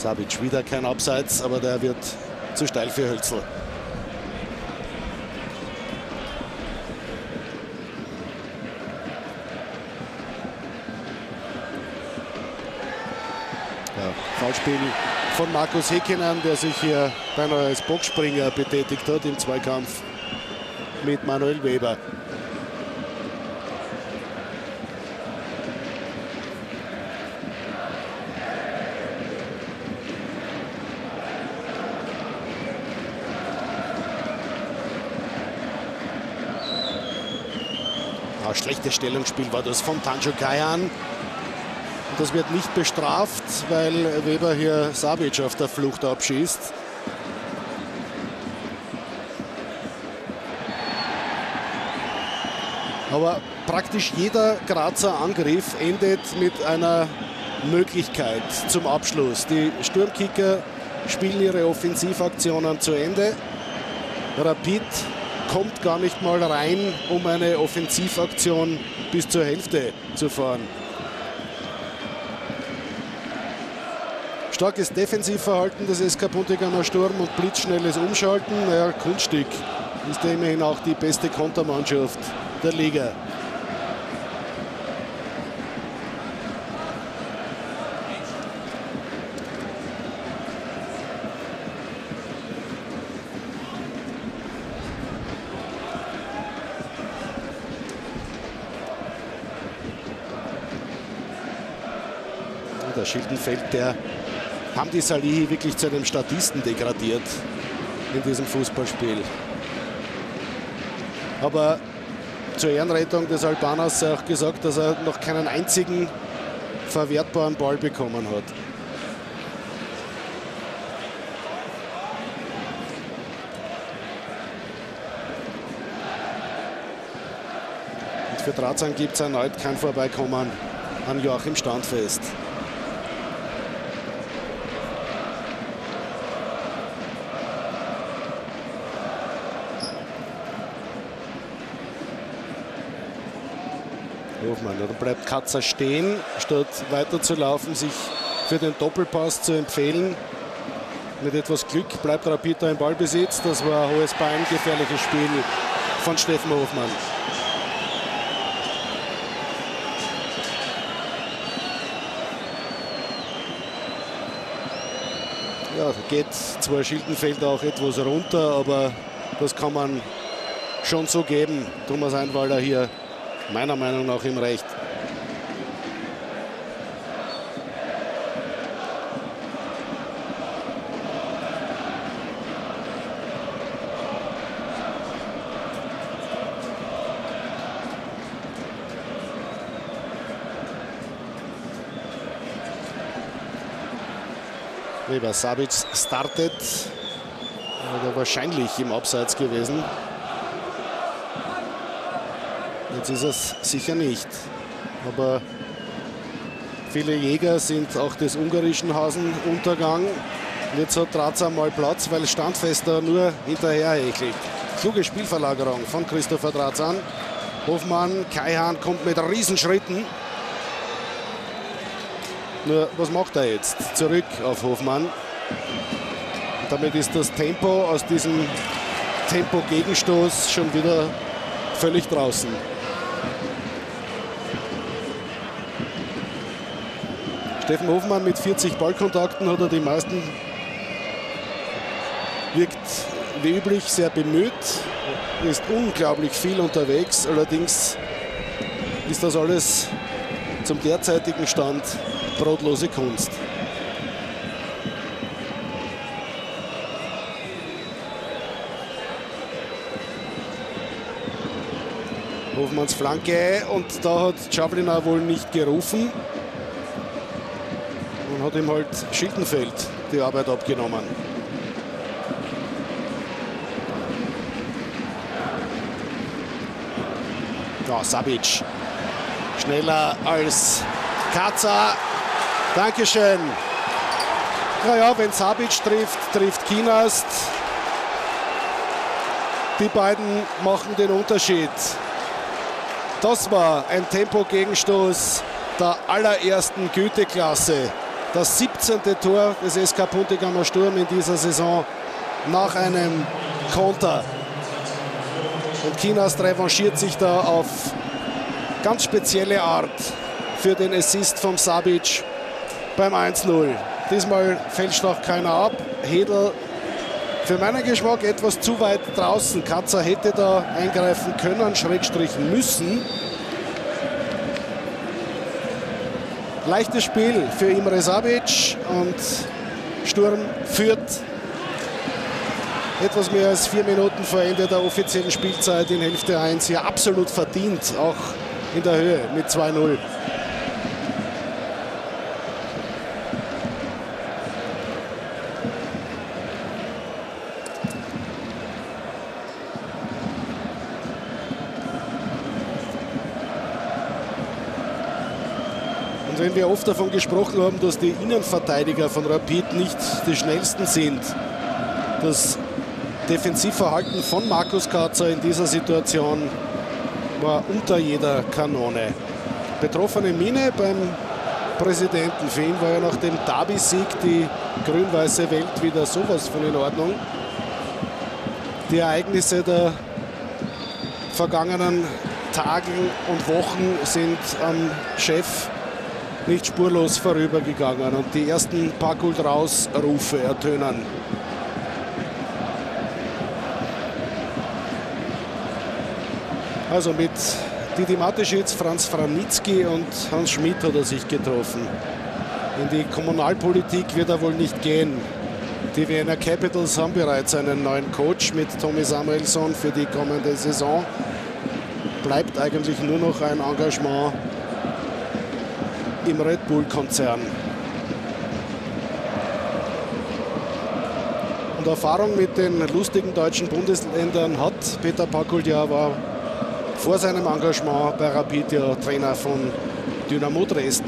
Savic wieder kein Abseits, aber der wird zu steil für Hölzl. Ja, Foulspiel von Markus Häkkinen, der sich hier beinahe als Boxspringer betätigt hat im Zweikampf mit Manuel Weber. Ja, schlechtes Stellungsspiel war das von Tanju Kaihan. Und das wird nicht bestraft, weil Weber hier Savic auf der Flucht abschießt. Aber praktisch jeder Grazer Angriff endet mit einer Möglichkeit zum Abschluss. Die Sturmkicker spielen ihre Offensivaktionen zu Ende. Rapid kommt gar nicht mal rein, um eine Offensivaktion bis zur Hälfte zu fahren. Starkes Defensivverhalten des S K Puntigamer Sturm und blitzschnelles Umschalten. Naja, Kunststück ist ja immerhin auch die beste Kontermannschaft der Liga. Der Schildenfeld, der Hamdi Salihi wirklich zu einem Statisten degradiert in diesem Fußballspiel. Aber zur Ehrenrettung des Albaners sei auch gesagt, dass er noch keinen einzigen verwertbaren Ball bekommen hat. Und für Drazan gibt es erneut kein Vorbeikommen an Joachim Standfest. Hofmann, dann bleibt Katzer stehen, statt weiter zu laufen, sich für den Doppelpass zu empfehlen. Mit etwas Glück bleibt Rapid da im Ballbesitz. Das war ein hohes Bein, gefährliches Spiel von Steffen Hofmann. Ja, geht zwar Schildenfeld auch etwas runter, aber das kann man schon so geben. Thomas Einwalder hier meiner Meinung nach im Recht. Weber, Savic startet. Der wahrscheinlich im Abseits gewesen. Jetzt ist es sicher nicht. Aber viele Jäger sind auch des ungarischen Hasen Untergang. Jetzt hat Drazan mal Platz, weil Standfest da nur hinterher hechelt. Kluge Spielverlagerung von Christopher Drazan. Hofmann, Kaihan kommt mit Riesenschritten. Nur, was macht er jetzt? Zurück auf Hofmann. Und damit ist das Tempo aus diesem Tempo-Gegenstoß schon wieder völlig draußen. Steffen Hofmann mit vierzig Ballkontakten hat er die meisten. Wirkt wie üblich sehr bemüht, ist unglaublich viel unterwegs. Allerdings ist das alles zum derzeitigen Stand brotlose Kunst. Hofmanns Flanke, und da hat Czaplina wohl nicht gerufen und hat ihm halt Schildenfeld die Arbeit abgenommen. Ja, Savic schneller als Katzer. Dankeschön. Naja, wenn Savic trifft, trifft Kinast. Die beiden machen den Unterschied. Das war ein Tempo-Gegenstoß der allerersten Güteklasse Das siebzehnte Tor des S K Puntigamer Sturm in dieser Saison nach einem Konter. Und Kinast revanchiert sich da auf ganz spezielle Art für den Assist vom Sabic beim eins null. Diesmal fälscht auch keiner ab. Hedl für meinen Geschmack etwas zu weit draußen. Katzer hätte da eingreifen können, Schrägstrich müssen. Leichtes Spiel für Imre Sabic und Sturm führt etwas mehr als vier Minuten vor Ende der offiziellen Spielzeit in Hälfte eins. Hier absolut verdient, auch in der Höhe mit zwei null. Und wenn wir oft davon gesprochen haben, dass die Innenverteidiger von Rapid nicht die schnellsten sind, das Defensivverhalten von Markus Katzer in dieser Situation war unter jeder Kanone. Betroffene Miene beim Präsidenten. Für ihn war ja nach dem Derby-Sieg die grün-weiße Welt wieder sowas von in Ordnung. Die Ereignisse der vergangenen Tage und Wochen sind am Chef nicht spurlos vorübergegangen und die ersten Packult raus Rufe ertönen. Also mit Didi Mateschitz, Franz Franitzky und Hans Schmidt hat er sich getroffen. In die Kommunalpolitik wird er wohl nicht gehen. Die Vienna Capitals haben bereits einen neuen Coach mit Tommy Samuelsson für die kommende Saison. Bleibt eigentlich nur noch ein Engagement im Red Bull-Konzern. Und Erfahrung mit den lustigen deutschen Bundesländern hat Peter Packult, ja, war vor seinem Engagement bei Rapid ja Trainer von Dynamo Dresden.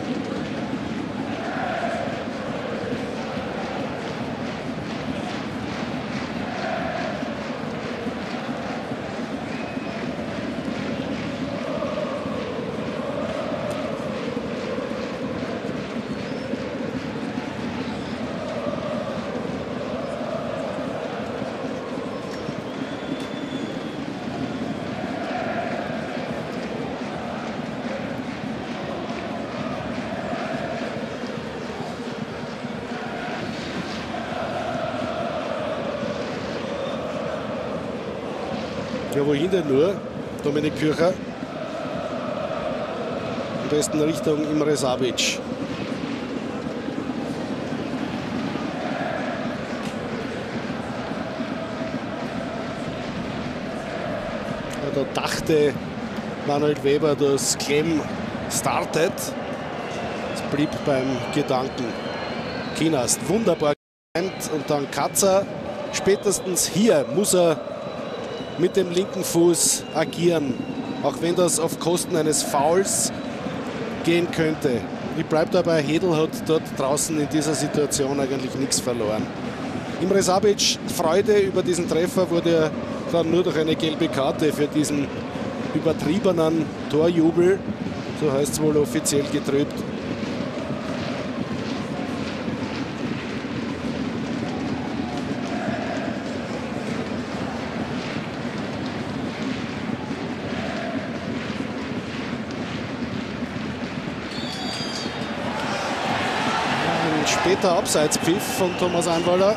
Ja, wohin denn nur? Dominik Kürcher. Am besten Richtung Imre Sabic. Ja, da dachte Manuel Weber, dass Clem startet. Es blieb beim Gedanken. Kinast wunderbar und dann Katzer. Spätestens hier muss er mit dem linken Fuß agieren, auch wenn das auf Kosten eines Fouls gehen könnte. Ich bleibe dabei, Hedl hat dort draußen in dieser Situation eigentlich nichts verloren. Imre Sabic, Freude über diesen Treffer, wurde dann nur durch eine gelbe Karte für diesen übertriebenen Torjubel, so heißt es wohl offiziell, getrübt. Später Abseitspfiff von Thomas Einwaller.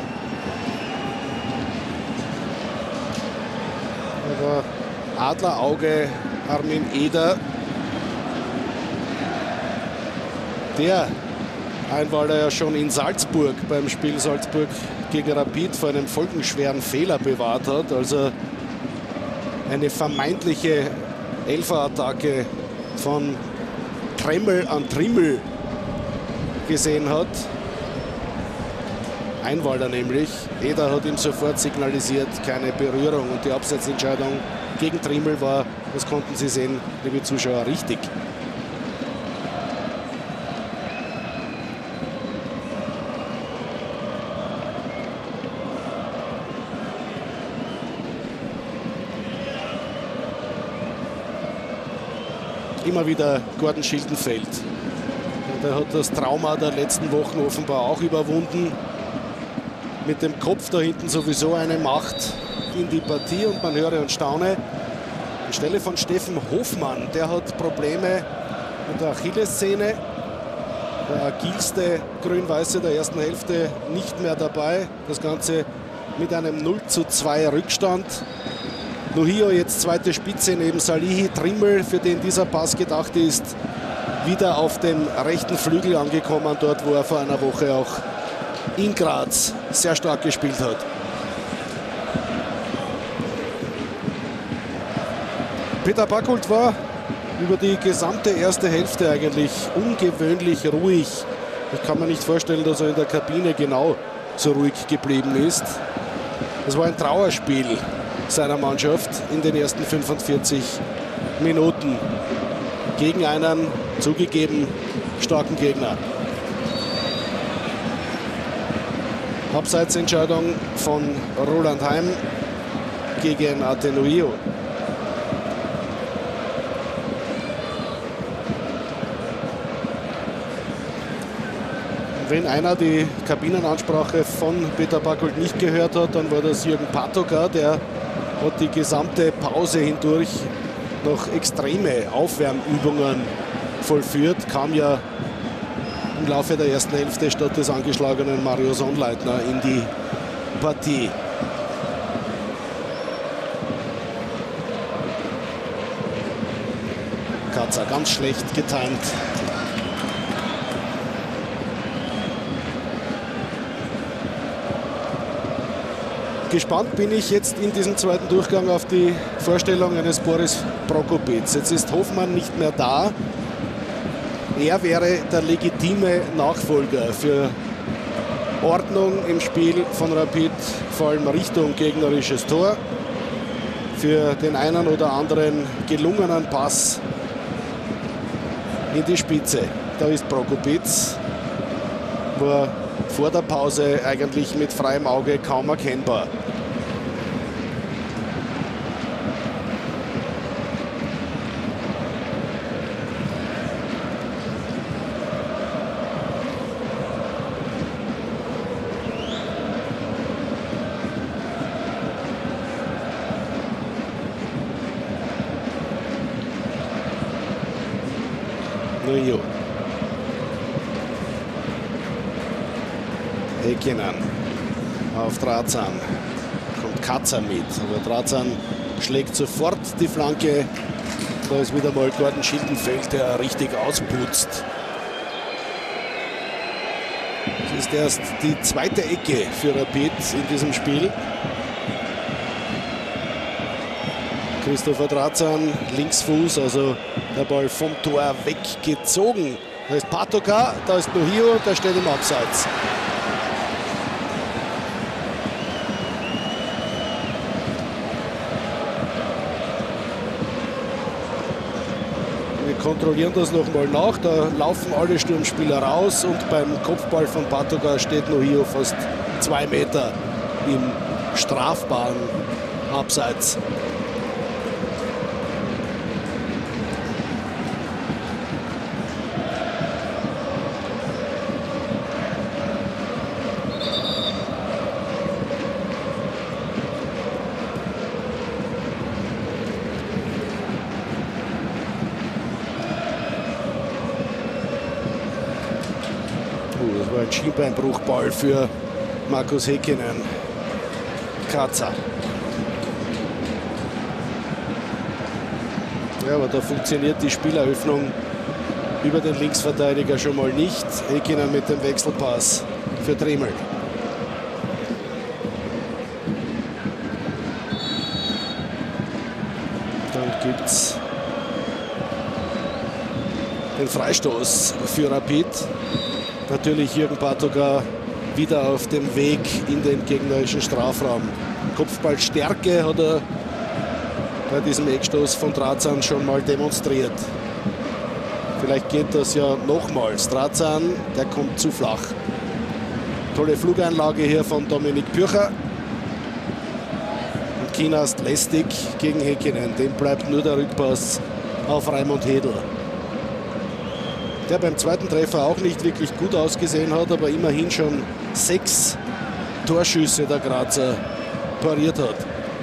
Aber Adlerauge Armin Eder. Der Einwaller ja schon in Salzburg beim Spiel Salzburg gegen Rapid vor einem folgenschweren Fehler bewahrt hat. Also eine vermeintliche Elferattacke von Tremmel an Trimmel gesehen hat. Einwaller nämlich. Eder hat ihm sofort signalisiert, keine Berührung. Und die Abseitsentscheidung gegen Trimmel war, das konnten Sie sehen, liebe Zuschauer, richtig. Immer wieder Gordon Schildenfeld. Der hat das Trauma der letzten Wochen offenbar auch überwunden. Mit dem Kopf da hinten sowieso eine Macht in die Partie und man höre und staune. Anstelle von Steffen Hofmann, der hat Probleme mit der Achillessehne. Der agilste Grün-Weiße der ersten Hälfte nicht mehr dabei. Das Ganze mit einem null zu zwei Rückstand. Nuhio jetzt zweite Spitze neben Salihi. Trimmel, für den dieser Pass gedacht ist, wieder auf dem rechten Flügel angekommen, dort wo er vor einer Woche auch in Graz sehr stark gespielt hat. Peter Backhult war über die gesamte erste Hälfte eigentlich ungewöhnlich ruhig. Ich kann mir nicht vorstellen, dass er in der Kabine genau so ruhig geblieben ist. Es war ein Trauerspiel seiner Mannschaft in den ersten fünfundvierzig Minuten gegen einen zugegeben starken Gegner. Abseitsentscheidung von Roland Heim gegen Ate Nuhio. Wenn einer die Kabinenansprache von Peter Backhult nicht gehört hat, dann war das Jürgen Patoka. Der hat die gesamte Pause hindurch noch extreme Aufwärmübungen vollführt. Kam ja im Laufe der ersten Hälfte statt des angeschlagenen Mario Sonnleitner in die Partie. Katzer ganz schlecht getimt. Gespannt bin ich jetzt in diesem zweiten Durchgang auf die Vorstellung eines Boris Prokopetz. Jetzt ist Hofmann nicht mehr da. Er wäre der legitime Nachfolger für Ordnung im Spiel von Rapid, vor allem Richtung gegnerisches Tor. Für den einen oder anderen gelungenen Pass in die Spitze. Da ist Prokopetz, war vor der Pause eigentlich mit freiem Auge kaum erkennbar. Nuhio. Häkkinen auf Drazan. Kommt Katzer mit. Aber Drazan schlägt sofort die Flanke. Da ist wieder mal Gordon Schildenfeld, der richtig ausputzt. Das ist erst die zweite Ecke für Rapid in diesem Spiel. Christopher Drazan, Linksfuß, also der Ball vom Tor weggezogen. Da ist Patoka, da ist Nuhio, der steht im Abseits. Wir kontrollieren das nochmal nach. Da laufen alle Sturmspieler raus und beim Kopfball von Patoka steht Nuhio fast zwei Meter im strafbaren Abseits. Das war ein Schienbeinbruchball für Markus Häkkinen. Katzer. Ja, aber da funktioniert die Spieleröffnung über den Linksverteidiger schon mal nicht. Häkkinen mit dem Wechselpass für Trimmel. Dann gibt es den Freistoß für Rapid. Natürlich Jürgen Patoka wieder auf dem Weg in den gegnerischen Strafraum. Kopfballstärke hat er bei diesem Eckstoß von Drazan schon mal demonstriert. Vielleicht geht das ja nochmals. Drazan, der kommt zu flach. Tolle Flugeinlage hier von Dominik Pürcher. Und Kienast lästig gegen Häkkinen. Dem bleibt nur der Rückpass auf Raimund Hedl. der beim zweiten Treffer auch nicht wirklich gut ausgesehen hat, aber immerhin schon sechs Torschüsse der Grazer pariert hat.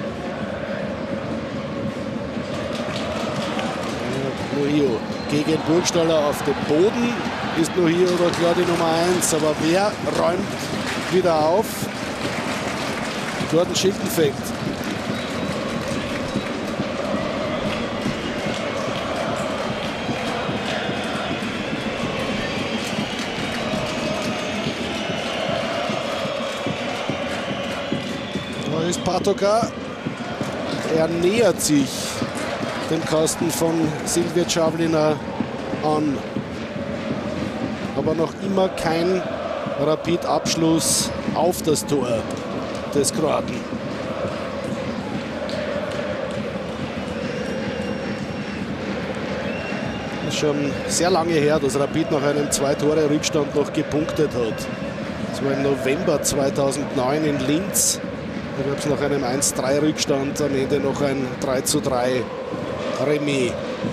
Nuhio gegen Burgstaller auf dem Boden. Ist Nuhio oder klar die Nummer eins, aber wer räumt wieder auf? Gordon Schildenfeld. Da ist Patoka. Er nähert sich dem Kasten von Silvia Čavlina an. Aber noch immer kein Rapid-Abschluss auf das Tor des Kroaten. Das ist schon sehr lange her, dass Rapid nach einem Zwei-Tore-Rückstand noch gepunktet hat. Das war im November zweitausendneun in Linz. Da gab es nach einem eins zu drei Rückstand am Ende noch ein drei zu drei Remis.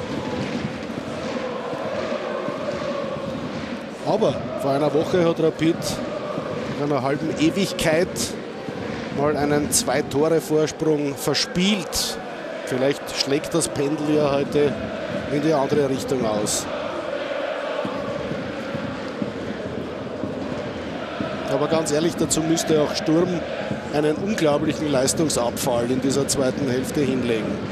Aber vor einer Woche hat Rapid nach einer halben Ewigkeit mal einen Zwei-Tore-Vorsprung verspielt. Vielleicht schlägt das Pendel ja heute in die andere Richtung aus. Aber ganz ehrlich, dazu müsste auch Sturm einen unglaublichen Leistungsabfall in dieser zweiten Hälfte hinlegen.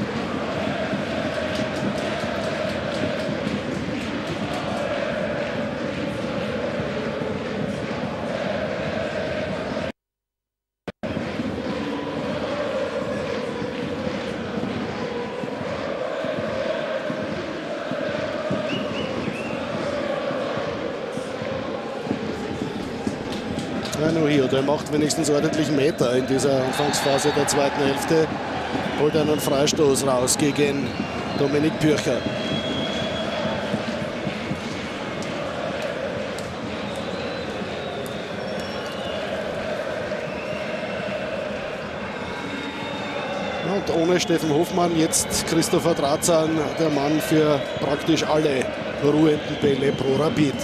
Nuhio, der macht wenigstens ordentlich Meter in dieser Anfangsphase der zweiten Hälfte. Holt einen Freistoß raus gegen Dominik Pürcher. Und ohne Steffen Hofmann jetzt Christopher Drazan, der Mann für praktisch alle ruhenden Bälle pro Rapid.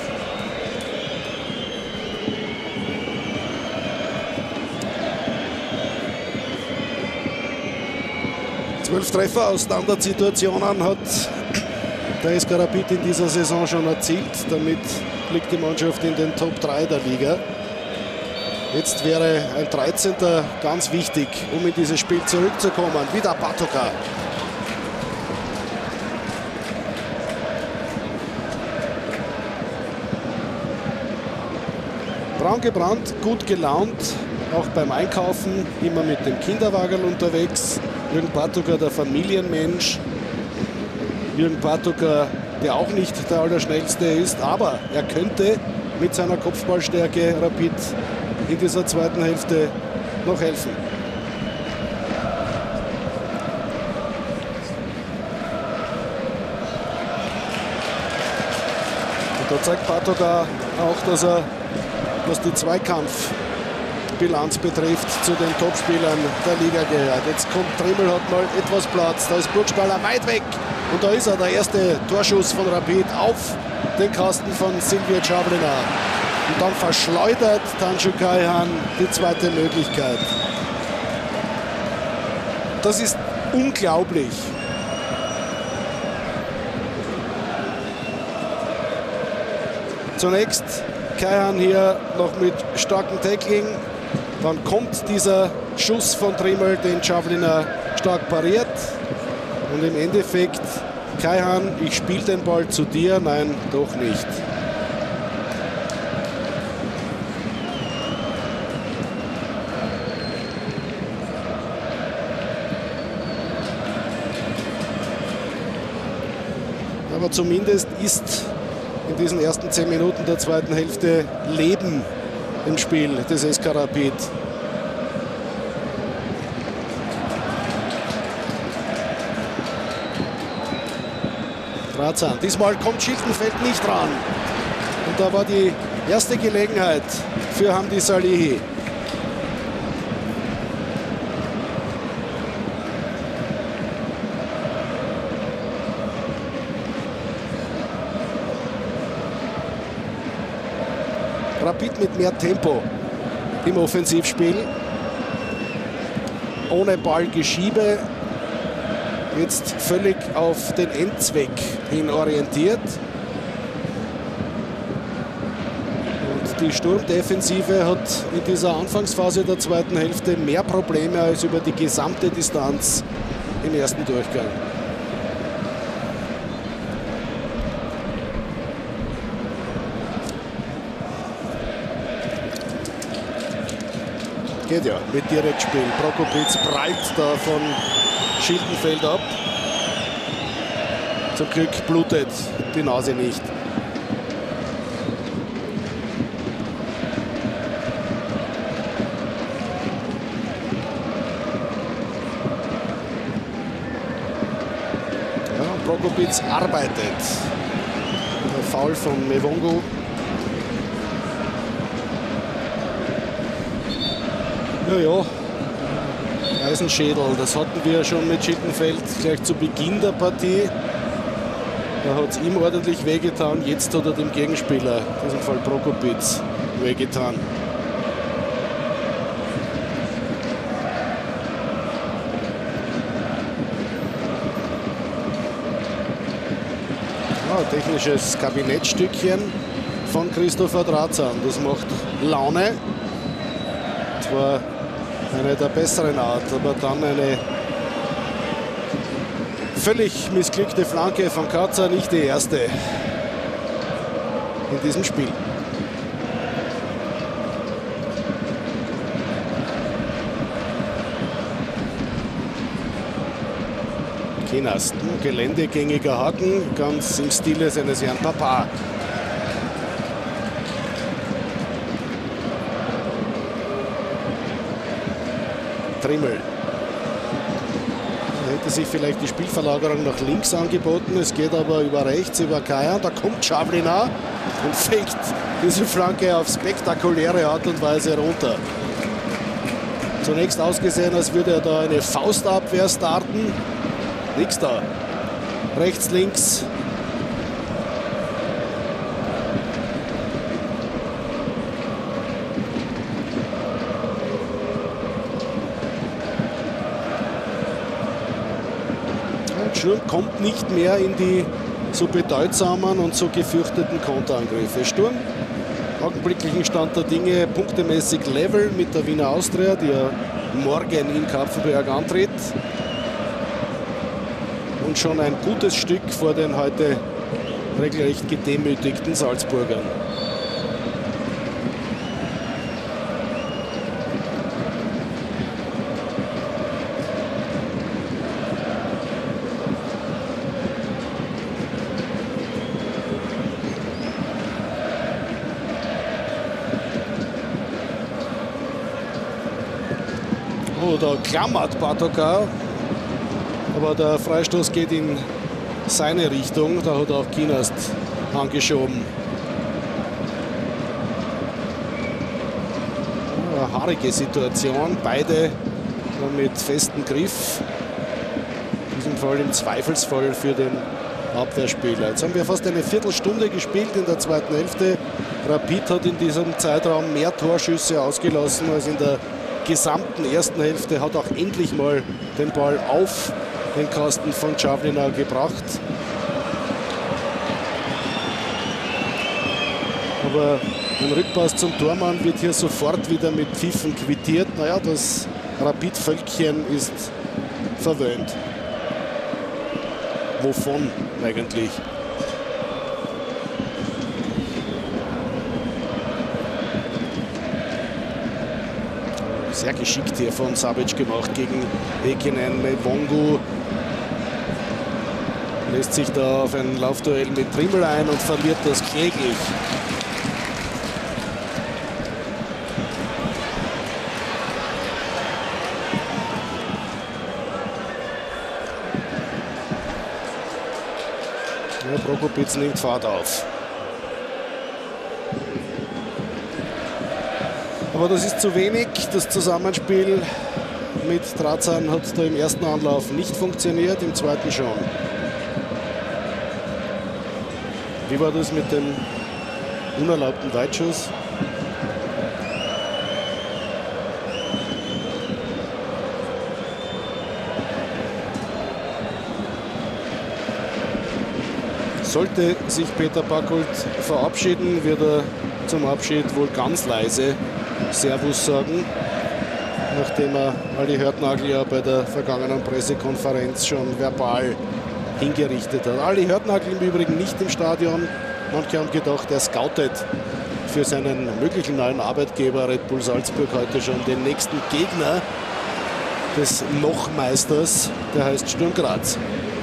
Zwölf Treffer aus Standardsituationen hat der S K Rapid in dieser Saison schon erzielt. Damit liegt die Mannschaft in den Top drei der Liga. Jetzt wäre ein dreizehnter ganz wichtig, um in dieses Spiel zurückzukommen. Wieder Patoka. Braun gebrannt, gut gelaunt, auch beim Einkaufen, immer mit dem Kinderwagen unterwegs. Jürgen Patoka, der Familienmensch. Jürgen Patoka, der auch nicht der Allerschnellste ist, aber er könnte mit seiner Kopfballstärke Rapid in dieser zweiten Hälfte noch helfen. Und da zeigt Patoka auch, dass er, was die Zweikampf Bilanz betrifft, zu den Topspielern der Liga gehört. Jetzt kommt Trimmel, hat mal etwas Platz. Da ist Burgstaller weit weg. Und da ist er, der erste Torschuss von Rapid auf den Kasten von Silvia Čavlina. Und dann verschleudert Tanju Kaihan die zweite Möglichkeit. Das ist unglaublich. Zunächst Kaihan hier noch mit starkem Tackling. Dann kommt dieser Schuss von Trimmel, den Čavlina stark pariert. Und im Endeffekt, Kaihan, ich spiele den Ball zu dir. Nein, doch nicht. Aber zumindest ist in diesen ersten zehn Minuten der zweiten Hälfte Leben im Spiel des S K Rapid. Drazan. Diesmal kommt Schildenfeld nicht ran. Und da war die erste Gelegenheit für Hamdi Salihi. Rapid mit mehr Tempo im Offensivspiel. Ohne Ballgeschiebe. Jetzt völlig auf den Endzweck hin orientiert. Und die Sturmdefensive hat in dieser Anfangsphase der zweiten Hälfte mehr Probleme als über die gesamte Distanz im ersten Durchgang. Geht ja mit Direktspiel. Prokopitz prallt da von Schildenfeld ab. Zum Glück blutet die Nase nicht. Ja, Prokopitz arbeitet. Der Foul von Mevongo. Ja, ja, Eisenschädel, das hatten wir schon mit Schildenfeld gleich zu Beginn der Partie. Da hat es ihm ordentlich wehgetan, jetzt hat er dem Gegenspieler, in diesem Fall Prokopitz, wehgetan. Ja, technisches Kabinettstückchen von Christopher Drazan, das macht Laune. Zwar eine der besseren Art, aber dann eine völlig missglückte Flanke von Katzer, nicht die erste in diesem Spiel. Kinasten, geländegängiger Haken, ganz im Stile seines Herrn Papa. Trimmel. Da hätte sich vielleicht die Spielverlagerung nach links angeboten. Es geht aber über rechts, über Kajan. Da kommt Chavlina und fängt diese Flanke auf spektakuläre Art und Weise runter. Zunächst ausgesehen, als würde er da eine Faustabwehr starten. Nix da. Rechts, links. Sturm kommt nicht mehr in die so bedeutsamen und so gefürchteten Konterangriffe. Sturm, augenblicklichen Stand der Dinge, punktemäßig Level mit der Wiener Austria, die ja morgen in Kapfenberg antritt. Und schon ein gutes Stück vor den heute regelrecht gedemütigten Salzburgern. Da klammert Bartoka, aber der Freistoß geht in seine Richtung. Da hat auch Kinast angeschoben. Eine haarige Situation, beide mit festem Griff. In diesem Fall im Zweifelsfall für den Abwehrspieler. Jetzt haben wir fast eine Viertelstunde gespielt in der zweiten Hälfte. Rapid hat in diesem Zeitraum mehr Torschüsse ausgelassen als in der gesamten ersten Hälfte, hat auch endlich mal den Ball auf den Kasten von Chavlina gebracht. Aber ein Rückpass zum Tormann wird hier sofort wieder mit Pfiffen quittiert. Naja, das Rapid-Völkchen ist verwöhnt. Wovon eigentlich? Sehr geschickt hier von Savic gemacht gegen Häkkinen. Mevongo lässt sich da auf ein Laufduell mit Trimmel ein und verliert das kläglich. Ja, Prokopitz nimmt Fahrt auf. Aber das ist zu wenig. Das Zusammenspiel mit Drazan hat da im ersten Anlauf nicht funktioniert, im zweiten schon. Wie war das mit dem unerlaubten Weitschuss? Sollte sich Peter Packold verabschieden, wird er zum Abschied wohl ganz leise Servus sagen, nachdem er Ali Hörtnagl ja bei der vergangenen Pressekonferenz schon verbal hingerichtet hat. Ali Hörtnagl im Übrigen nicht im Stadion. Manche haben gedacht, er scoutet für seinen möglichen neuen Arbeitgeber Red Bull Salzburg heute schon den nächsten Gegner des Nochmeisters, der heißt Sturm Graz.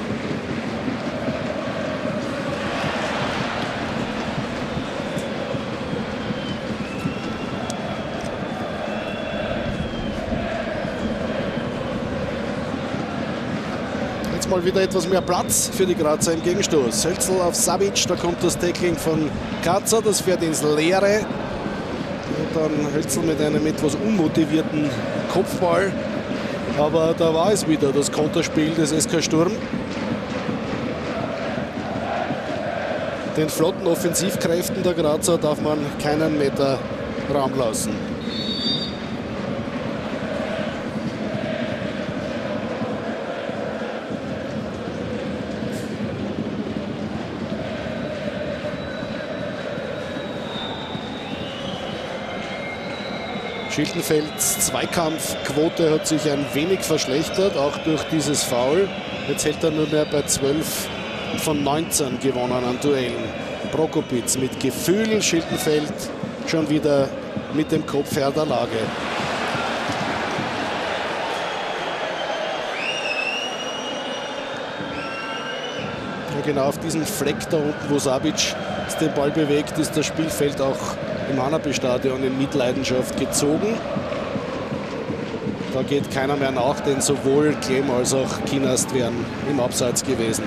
Jetzt mal wieder etwas mehr Platz für die Grazer im Gegenstoß. Hölzl auf Savic, da kommt das Tackling von Katzer, das fährt ins Leere. Und dann Hölzl mit einem etwas unmotivierten Kopfball. Aber da war es wieder, das Konterspiel des S K Sturm. Den flotten Offensivkräften der Grazer darf man keinen Meter Raum lassen. Schildenfelds Zweikampfquote hat sich ein wenig verschlechtert, auch durch dieses Foul. Jetzt hält er nur mehr bei zwölf von neunzehn gewonnenen Duellen. Prokopitz mit Gefühl, Schildenfeld schon wieder mit dem Kopf Herr der Lage. Ja, genau auf diesem Fleck da unten, wo Savic den Ball bewegt, ist das Spielfeld auch im Hanapi-Stadion in Mitleidenschaft gezogen. Da geht keiner mehr nach, denn sowohl Clem als auch Kinast wären im Abseits gewesen.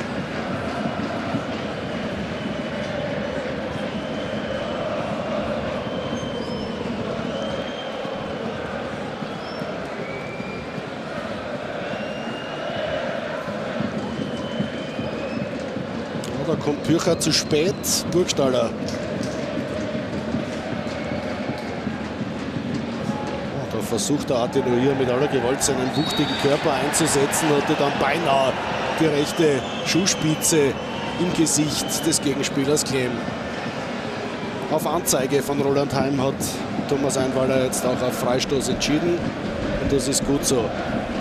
Ja, da kommt Pürcher zu spät, Burgstaller. Versucht der Attilo hier mit aller Gewalt seinen wuchtigen Körper einzusetzen, hatte dann beinahe die rechte Schuhspitze im Gesicht des Gegenspielers Clem. Auf Anzeige von Roland Heim hat Thomas Einwaller jetzt auch auf Freistoß entschieden und das ist gut so.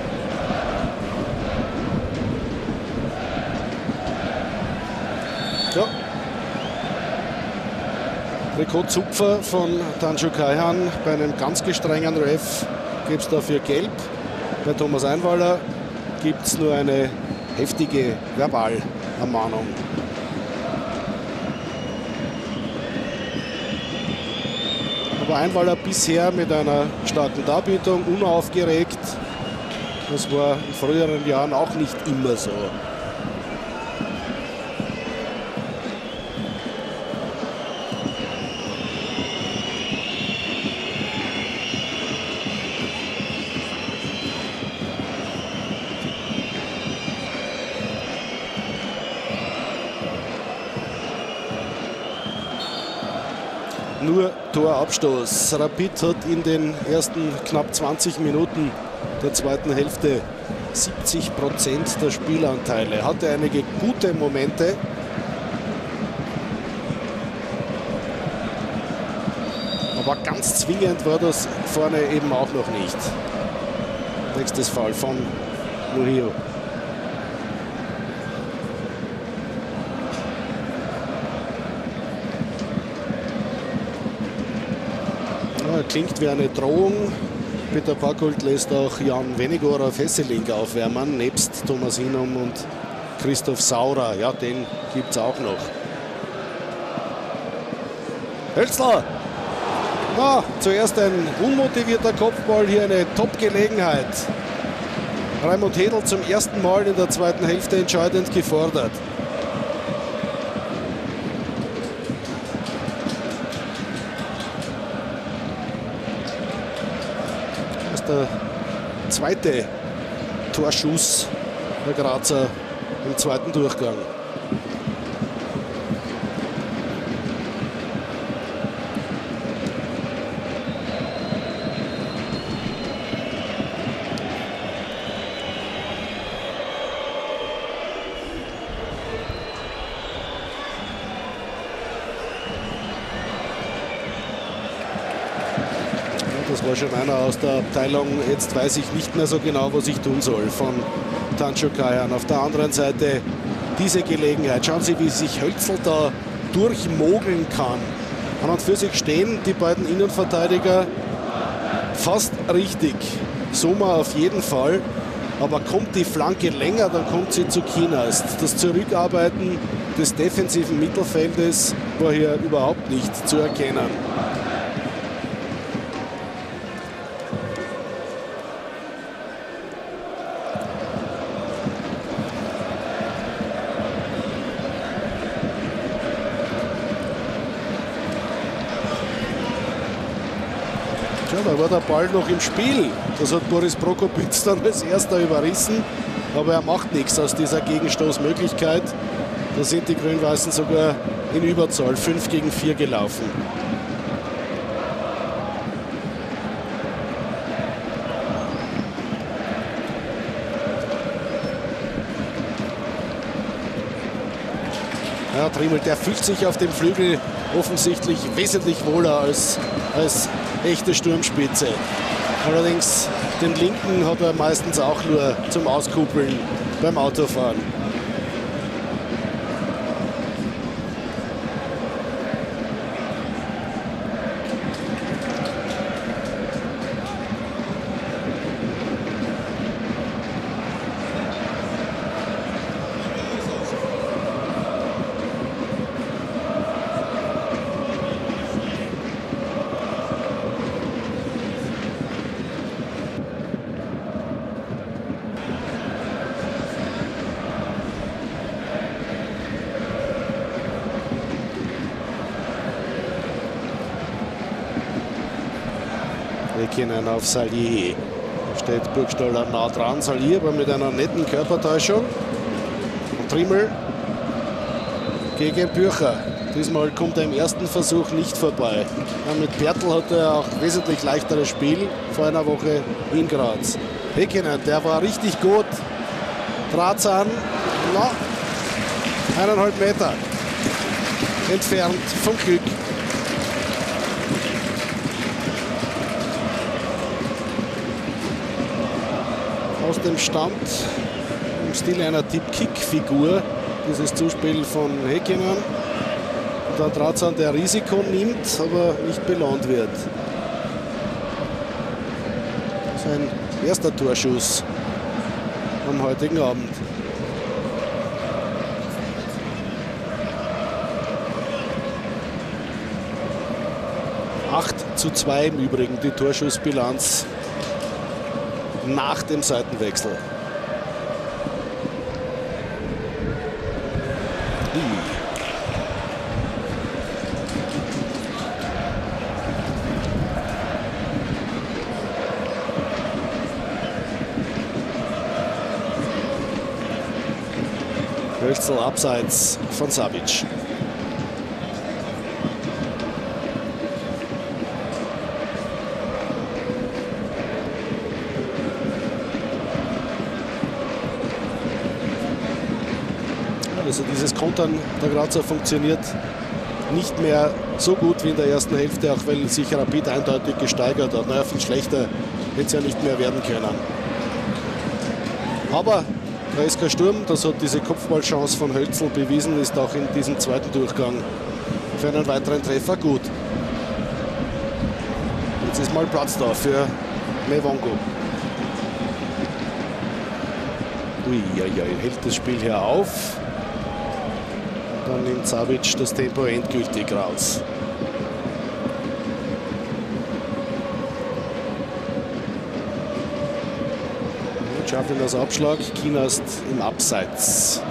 Ja. Trikotzupfer von Tanju Kaihan. Bei einem ganz gestrengen Ref gibt es dafür gelb. Bei Thomas Einwaller gibt es nur eine heftige Verbalermahnung. Aber Einwaller bisher mit einer starken Darbietung, unaufgeregt. Das war in früheren Jahren auch nicht immer so. Nur Torabstoß. Rapid hat in den ersten knapp zwanzig Minuten der zweiten Hälfte siebzig Prozent der Spielanteile. Hatte einige gute Momente. Aber ganz zwingend war das vorne eben auch noch nicht. Nächstes Foul von Murillo. Klingt wie eine Drohung. Peter Packold lässt auch Jan Vennegoor auf Hesseling aufwärmen, nebst Thomas Hinum und Christoph Saurer. Ja, den gibt es auch noch. Hölzl! Ah, zuerst ein unmotivierter Kopfball, hier eine Top-Gelegenheit. Raimund Hedl zum ersten Mal in der zweiten Hälfte entscheidend gefordert. Der zweite Torschuss der Grazer im zweiten Durchgang. Das war schon einer aus der Abteilung, jetzt weiß ich nicht mehr so genau, was ich tun soll, von Tancho Kayan. Auf der anderen Seite diese Gelegenheit. Schauen Sie, wie sich Hölzl da durchmogeln kann. An und für sich stehen die beiden Innenverteidiger fast richtig. Sommer auf jeden Fall. Aber kommt die Flanke länger, dann kommt sie zu Kienast. Das Zurückarbeiten des defensiven Mittelfeldes war hier überhaupt nicht zu erkennen. Da war der Ball noch im Spiel. Das hat Boris Prokopitz dann als erster überrissen. Aber er macht nichts aus dieser Gegenstoßmöglichkeit. Da sind die Grün-Weißen sogar in Überzahl. fünf gegen vier gelaufen. Ja, Trimmel, der fühlt sich auf dem Flügel offensichtlich wesentlich wohler als, als echte Sturmspitze. Allerdings den linken hat er meistens auch nur zum Auskuppeln beim Autofahren. Häkkinen auf Salier. Steht Burgstaller nah dran. Salier aber mit einer netten Körpertäuschung. Und Trimmel gegen Bücher. Diesmal kommt er im ersten Versuch nicht vorbei. Ja, mit Bertel hatte er auch wesentlich leichteres Spiel vor einer Woche in Graz. Häkkinen, der war richtig gut. Drahtzahn, na, eineinhalb Meter entfernt vom Glück. Aus dem Stand im Stil einer Tip-Kick-Figur dieses Zuspiel von Häkkinen. Da Drahtzahn, der Risiko nimmt, aber nicht belohnt wird. Sein erster Torschuss am heutigen Abend. acht zu zwei im Übrigen die Torschussbilanz nach dem Seitenwechsel. Hölzl abseits von Savic. Also dieses Kontern der Grazer funktioniert nicht mehr so gut wie in der ersten Hälfte, auch weil sich Rapid eindeutig gesteigert hat. Naja, viel schlechter hätte es ja nicht mehr werden können. Aber der S K Sturm, das hat diese Kopfballchance von Hölzl bewiesen, ist auch in diesem zweiten Durchgang für einen weiteren Treffer gut. Jetzt ist mal Platz da für Mevongo. Uiuiui, hält das Spiel hier auf. Dann nimmt Savic das Tempo endgültig raus. Schaffen das Abschlag, Kienast im Abseits.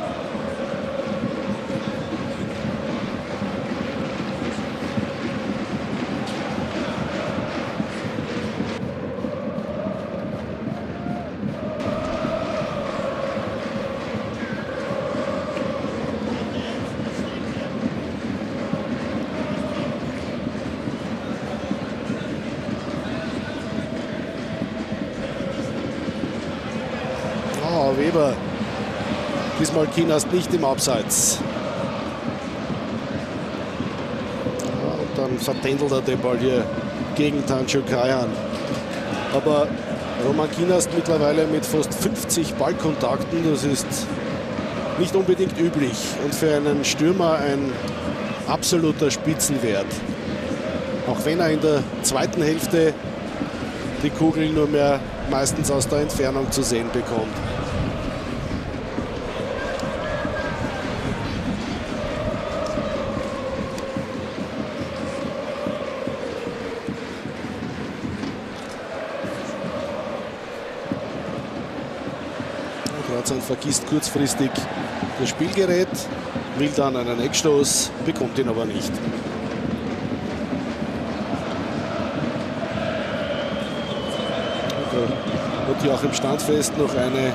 Weber. Diesmal Kienast nicht im Abseits. Ja, und dann vertändelt er den Ball hier gegen Tanju Kayan. Aber Roman Kinast mittlerweile mit fast fünfzig Ballkontakten, das ist nicht unbedingt üblich und für einen Stürmer ein absoluter Spitzenwert. Auch wenn er in der zweiten Hälfte die Kugel nur mehr meistens aus der Entfernung zu sehen bekommt. Grazan vergisst kurzfristig das Spielgerät, will dann einen Eckstoß, bekommt ihn aber nicht. Hat Joachim Standfest noch eine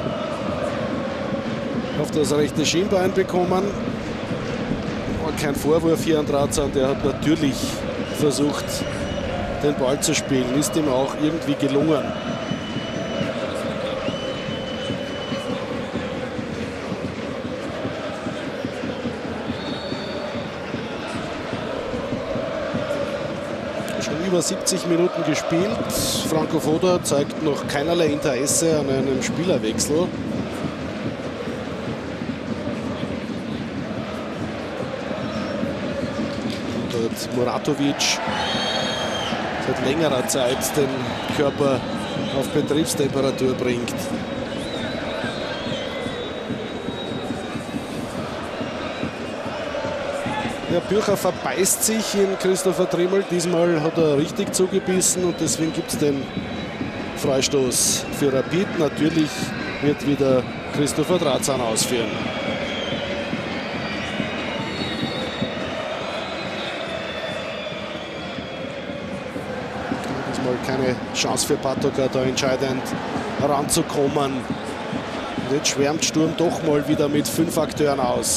auf das rechte Schienbein bekommen. War kein Vorwurf hier an Grazan, der hat natürlich versucht, den Ball zu spielen, ist ihm auch irgendwie gelungen. Über siebzig Minuten gespielt. Franco Foda zeigt noch keinerlei Interesse an einem Spielerwechsel. Dort Muratovic seit längerer Zeit den Körper auf Betriebstemperatur bringt. Der Bürcher verbeißt sich in Christopher Trimmel. Diesmal hat er richtig zugebissen und deswegen gibt es den Freistoß für Rapid. Natürlich wird wieder Christopher Grazan ausführen. Diesmal keine Chance für Patoka, da entscheidend ranzukommen. Und jetzt schwärmt Sturm doch mal wieder mit fünf Akteuren aus.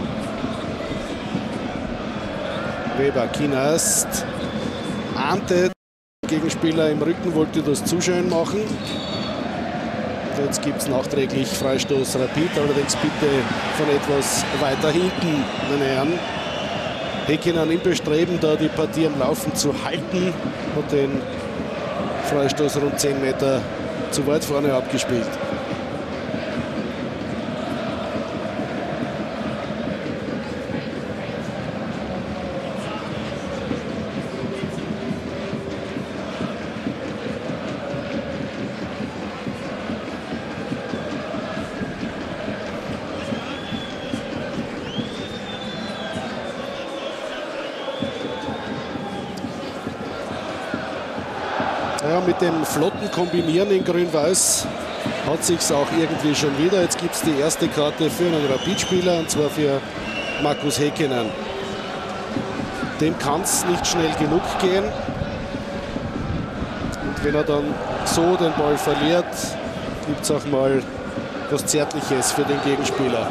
Weber, Kinast ahnte, der Gegenspieler im Rücken wollte das zu schön machen. Jetzt gibt es nachträglich Freistoß Rapid, allerdings bitte von etwas weiter hinten, meine Herren. Häkkinen im Bestreben, da die Partie am Laufen zu halten, hat den Freistoß rund zehn Meter zu weit vorne abgespielt. Ja, mit dem flotten Kombinieren in Grün-Weiß hat sich's auch irgendwie schon wieder. Jetzt gibt es die erste Karte für einen Rapid-Spieler und zwar für Markus Häkkinen. Dem kann es nicht schnell genug gehen. Und wenn er dann so den Ball verliert, gibt es auch mal was Zärtliches für den Gegenspieler.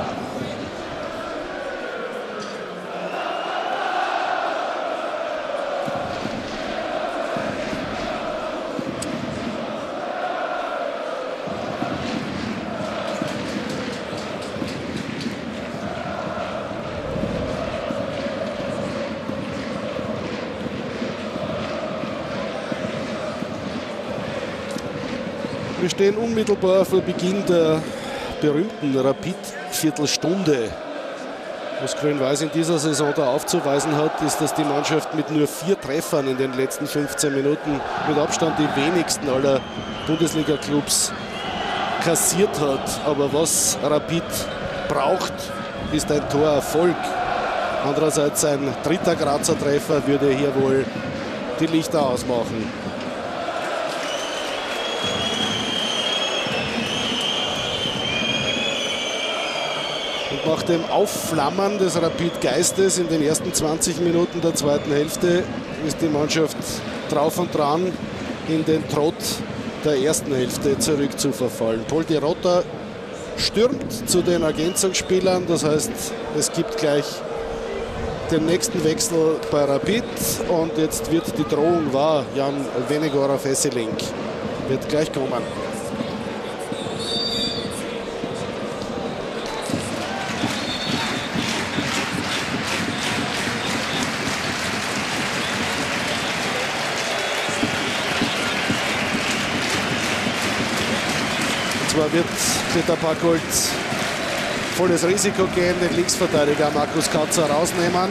Wir stehen unmittelbar vor Beginn der berühmten Rapid-Viertelstunde. Was Grün-Weiß in dieser Saison da aufzuweisen hat, ist, dass die Mannschaft mit nur vier Treffern in den letzten fünfzehn Minuten mit Abstand die wenigsten aller Bundesliga-Clubs kassiert hat. Aber was Rapid braucht, ist ein Torerfolg. Andererseits ein dritter Grazer Treffer würde hier wohl die Lichter ausmachen. Nach dem Aufflammern des Rapid-Geistes in den ersten zwanzig Minuten der zweiten Hälfte ist die Mannschaft drauf und dran, in den Trott der ersten Hälfte zurückzuverfallen. Paul Di Rota stürmt zu den Ergänzungsspielern, das heißt, es gibt gleich den nächsten Wechsel bei Rapid und jetzt wird die Drohung wahr. Jan Venegora Vesselink wird gleich kommen. zwar wird Peter Packold volles Risiko gehen, den Linksverteidiger Markus Katzer rausnehmen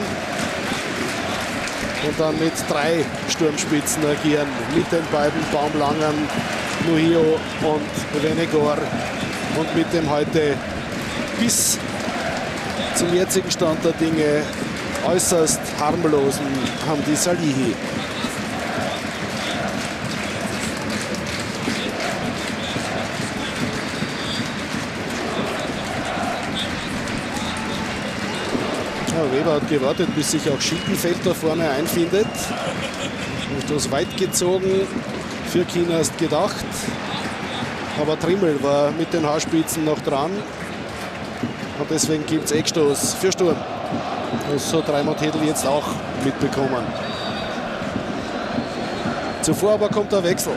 und dann mit drei Sturmspitzen agieren. Mit den beiden Baumlangern, Nuhio und Venegor. Und mit dem heute bis zum jetzigen Stand der Dinge äußerst harmlosen Hamdi Salihi. Ja, Weber hat gewartet, bis sich auch Schickenfeld da vorne einfindet. Etwas weit gezogen, für China ist gedacht. Aber Trimmel war mit den Haarspitzen noch dran. Und deswegen gibt es Eckstoß für Sturm. Das hat Raimund Hedl jetzt auch mitbekommen. Zuvor aber kommt der Wechsel.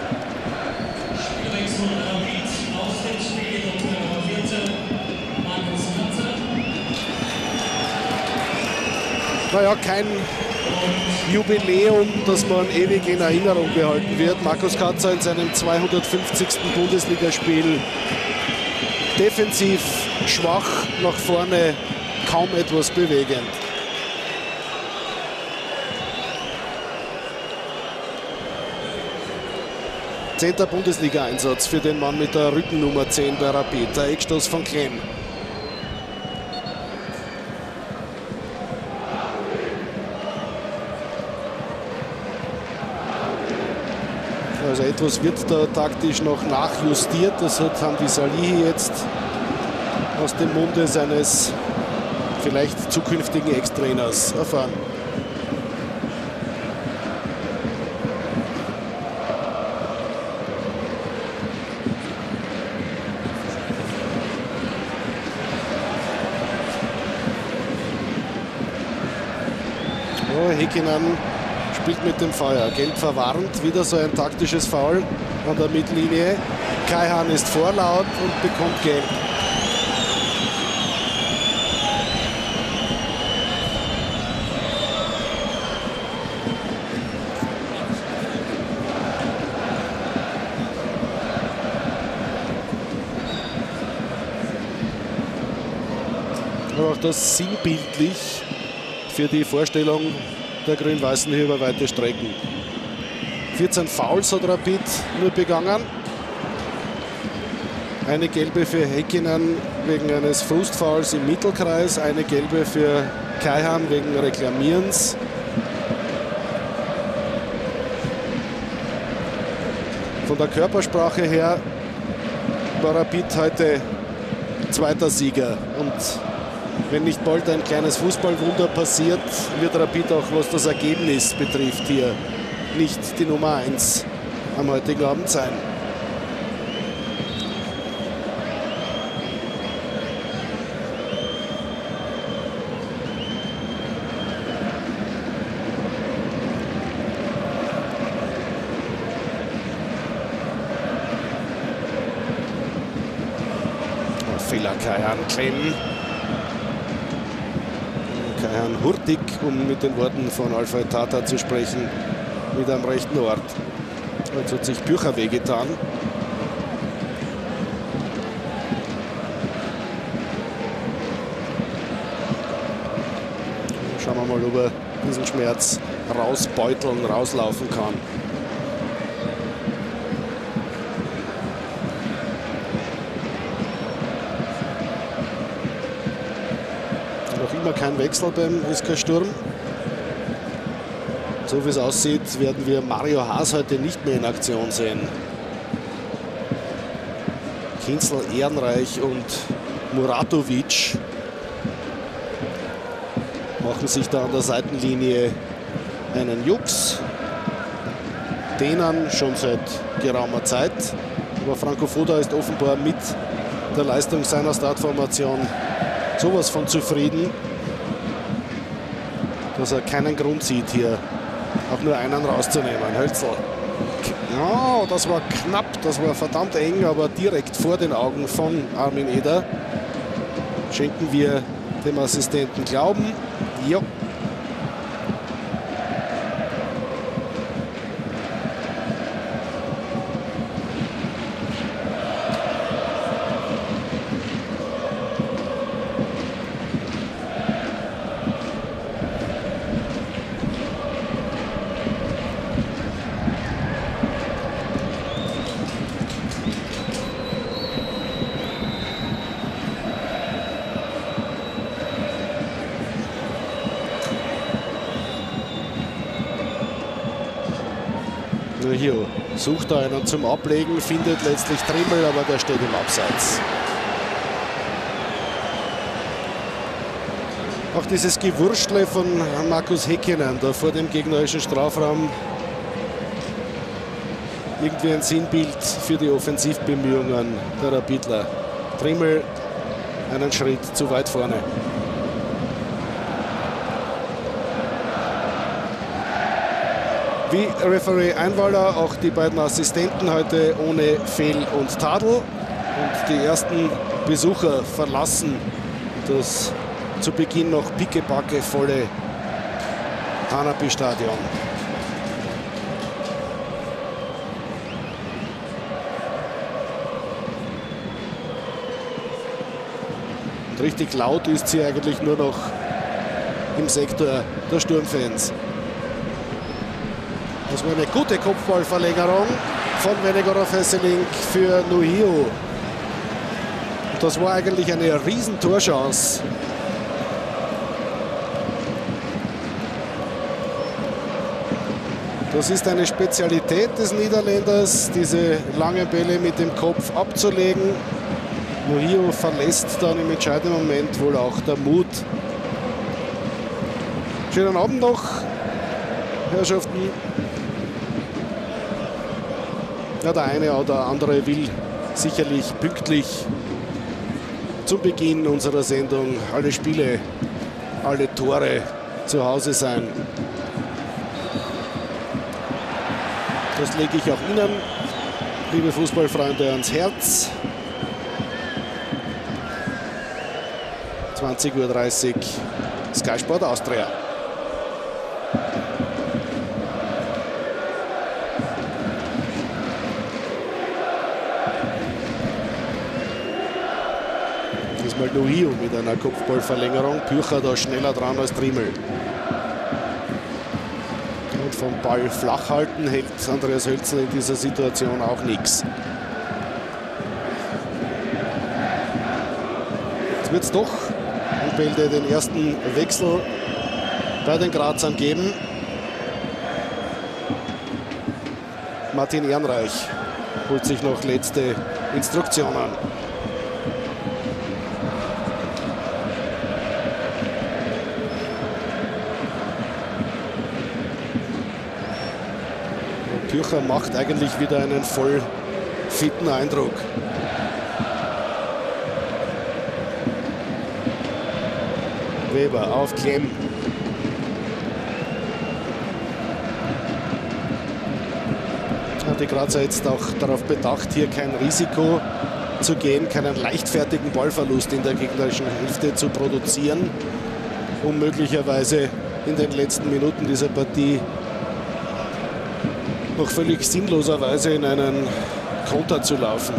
Naja, kein Jubiläum, das man ewig in Erinnerung behalten wird. Markus Katzer in seinem zweihundertfünfzigsten Bundesligaspiel defensiv schwach, nach vorne kaum etwas bewegend. Zehnter Bundesliga-Einsatz für den Mann mit der Rückennummer zehn bei Rapid, der Eckstoß von Klemm. Also etwas wird da taktisch noch nachjustiert. Das hat Hamdi Salihi jetzt aus dem Munde seines vielleicht zukünftigen Ex-Trainers erfahren. Oh, Häkkinen spielt mit dem Feuer. Gelb verwarnt, wieder so ein taktisches Foul an der Mittellinie. Kaihan ist vorlaut und bekommt Gelb. Aber auch das sinnbildlich für die Vorstellung der Grün-Weißen hier über weite Strecken. vierzehn Fouls hat Rapid nur begangen. Eine gelbe für Häkkinen wegen eines Frustfouls im Mittelkreis, eine gelbe für Kaihan wegen Reklamierens. Von der Körpersprache her war Rapid heute zweiter Sieger. Und wenn nicht bald ein kleines Fußballwunder passiert, wird Rapid auch, was das Ergebnis betrifft, hier nicht die Nummer eins am heutigen Abend sein. Fehler Kaihan Klemm. Kaihan hurtig, um mit den Worten von Alfred Tata zu sprechen, wieder am rechten Ort. Jetzt hat sich Bücher wehgetan. Schauen wir mal, ob er diesen Schmerz rausbeuteln, rauslaufen kann. Immer kein Wechsel beim S K Sturm. So wie es aussieht, werden wir Mario Haas heute nicht mehr in Aktion sehen. Kinzel, Ehrenreich und Muratovic machen sich da an der Seitenlinie einen Jux. Denen schon seit geraumer Zeit. Aber Franco Foda ist offenbar mit der Leistung seiner Startformation sowas von zufrieden, dass er keinen Grund sieht, hier auch nur einen rauszunehmen. Hölzl. Ja, das war knapp, das war verdammt eng, aber direkt vor den Augen von Armin Eder. Schenken wir dem Assistenten Glauben. Jo. Nuhiu sucht da einen zum Ablegen, findet letztlich Trimmel, aber der steht im Abseits. Auch dieses Gewurschtle von Markus Häkkinen da vor dem gegnerischen Strafraum. Irgendwie ein Sinnbild für die Offensivbemühungen der Rapidler. Trimmel einen Schritt zu weit vorne. Wie Referee Einwaller, auch die beiden Assistenten heute ohne Fehl und Tadel. Und die ersten Besucher verlassen das zu Beginn noch pickepacke volle Hanapi-Stadion. Und richtig laut ist sie eigentlich nur noch im Sektor der Sturmfans. Das war eine gute Kopfballverlängerung von Venegorov Hesselink für Nuhiu. Das war eigentlich eine riesen Torchance. Das ist eine Spezialität des Niederländers, diese langen Bälle mit dem Kopf abzulegen. Nuhiu verlässt dann im entscheidenden Moment wohl auch der Mut. Schönen Abend noch, Herrschaften. Ja, der eine oder andere will sicherlich pünktlich zum Beginn unserer Sendung alle Spiele, alle Tore zu Hause sein. Das lege ich auch Ihnen, liebe Fußballfreunde, ans Herz. zwanzig Uhr dreißig Sky Sport Austria. Diesmal Nuhiu mit einer Kopfballverlängerung. Pücher da schneller dran als Trimmel. Und vom Ball flach halten hält Andreas Hölzner in dieser Situation auch nichts. Jetzt wird es doch in Bälde den ersten Wechsel bei den Grazern geben. Martin Ehrenreich holt sich noch letzte Instruktionen. Pücher macht eigentlich wieder einen voll fitten Eindruck. Weber auf Klemm. Hat die Grazer jetzt auch darauf bedacht, hier kein Risiko zu gehen, keinen leichtfertigen Ballverlust in der gegnerischen Hälfte zu produzieren, um möglicherweise in den letzten Minuten dieser Partie noch völlig sinnloserweise in einen Konter zu laufen.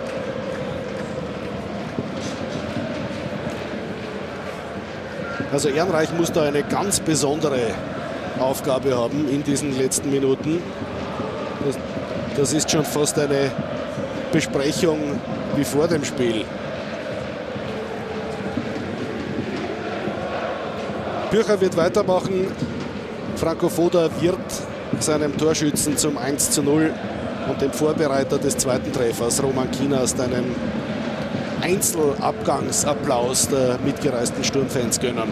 Also Ehrenreich muss da eine ganz besondere Aufgabe haben in diesen letzten Minuten. Das, das ist schon fast eine Besprechung wie vor dem Spiel. Pücher wird weitermachen. Franco Foda wird seinem Torschützen zum eins zu null und dem Vorbereiter des zweiten Treffers, Roman Kienast, einen Einzelabgangsapplaus der mitgereisten Sturmfans gönnen.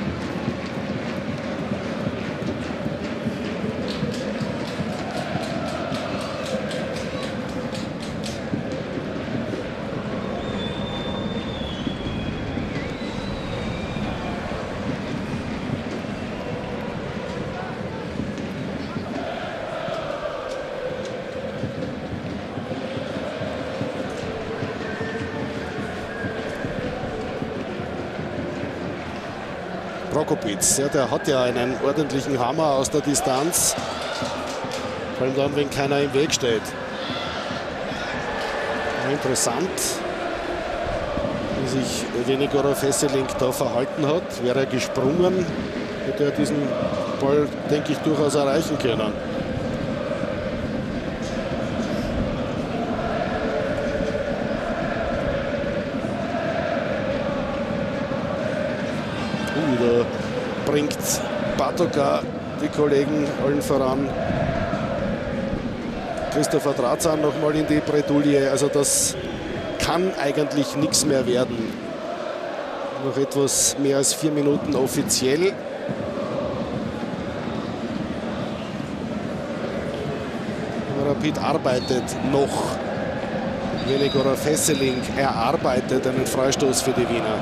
Prokopitz, ja, der hat ja einen ordentlichen Hammer aus der Distanz, vor allem dann, wenn keiner im Weg steht. Ja, interessant, wie sich Venegorov Hesselink da verhalten hat. Wäre er gesprungen, hätte er diesen Ball, denke ich, durchaus erreichen können. Bringt Patoka die Kollegen allen voran Christopher Drazan nochmal in die Bredouille. Also das kann eigentlich nichts mehr werden. Noch etwas mehr als vier Minuten offiziell. Rapid arbeitet noch. Venegorov Hesselink erarbeitet einen Freistoß für die Wiener.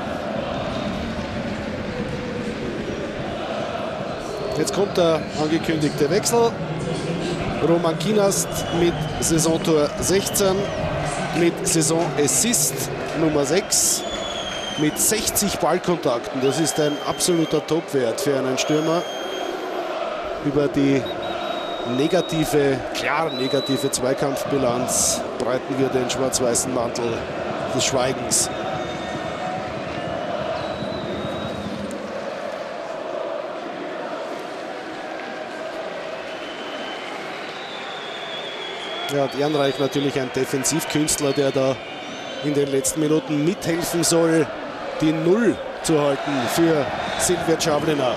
Jetzt kommt der angekündigte Wechsel. Roman Kinast mit Saisontor sechzehn, mit Saisonassist Nummer sechs, mit sechzig Ballkontakten. Das ist ein absoluter Topwert für einen Stürmer. Über die negative, klar negative Zweikampfbilanz breiten wir den schwarz-weißen Mantel des Schweigens. Ja, und Ehrenreich natürlich ein Defensivkünstler, der da in den letzten Minuten mithelfen soll, die Null zu halten für Silvia Čavlina.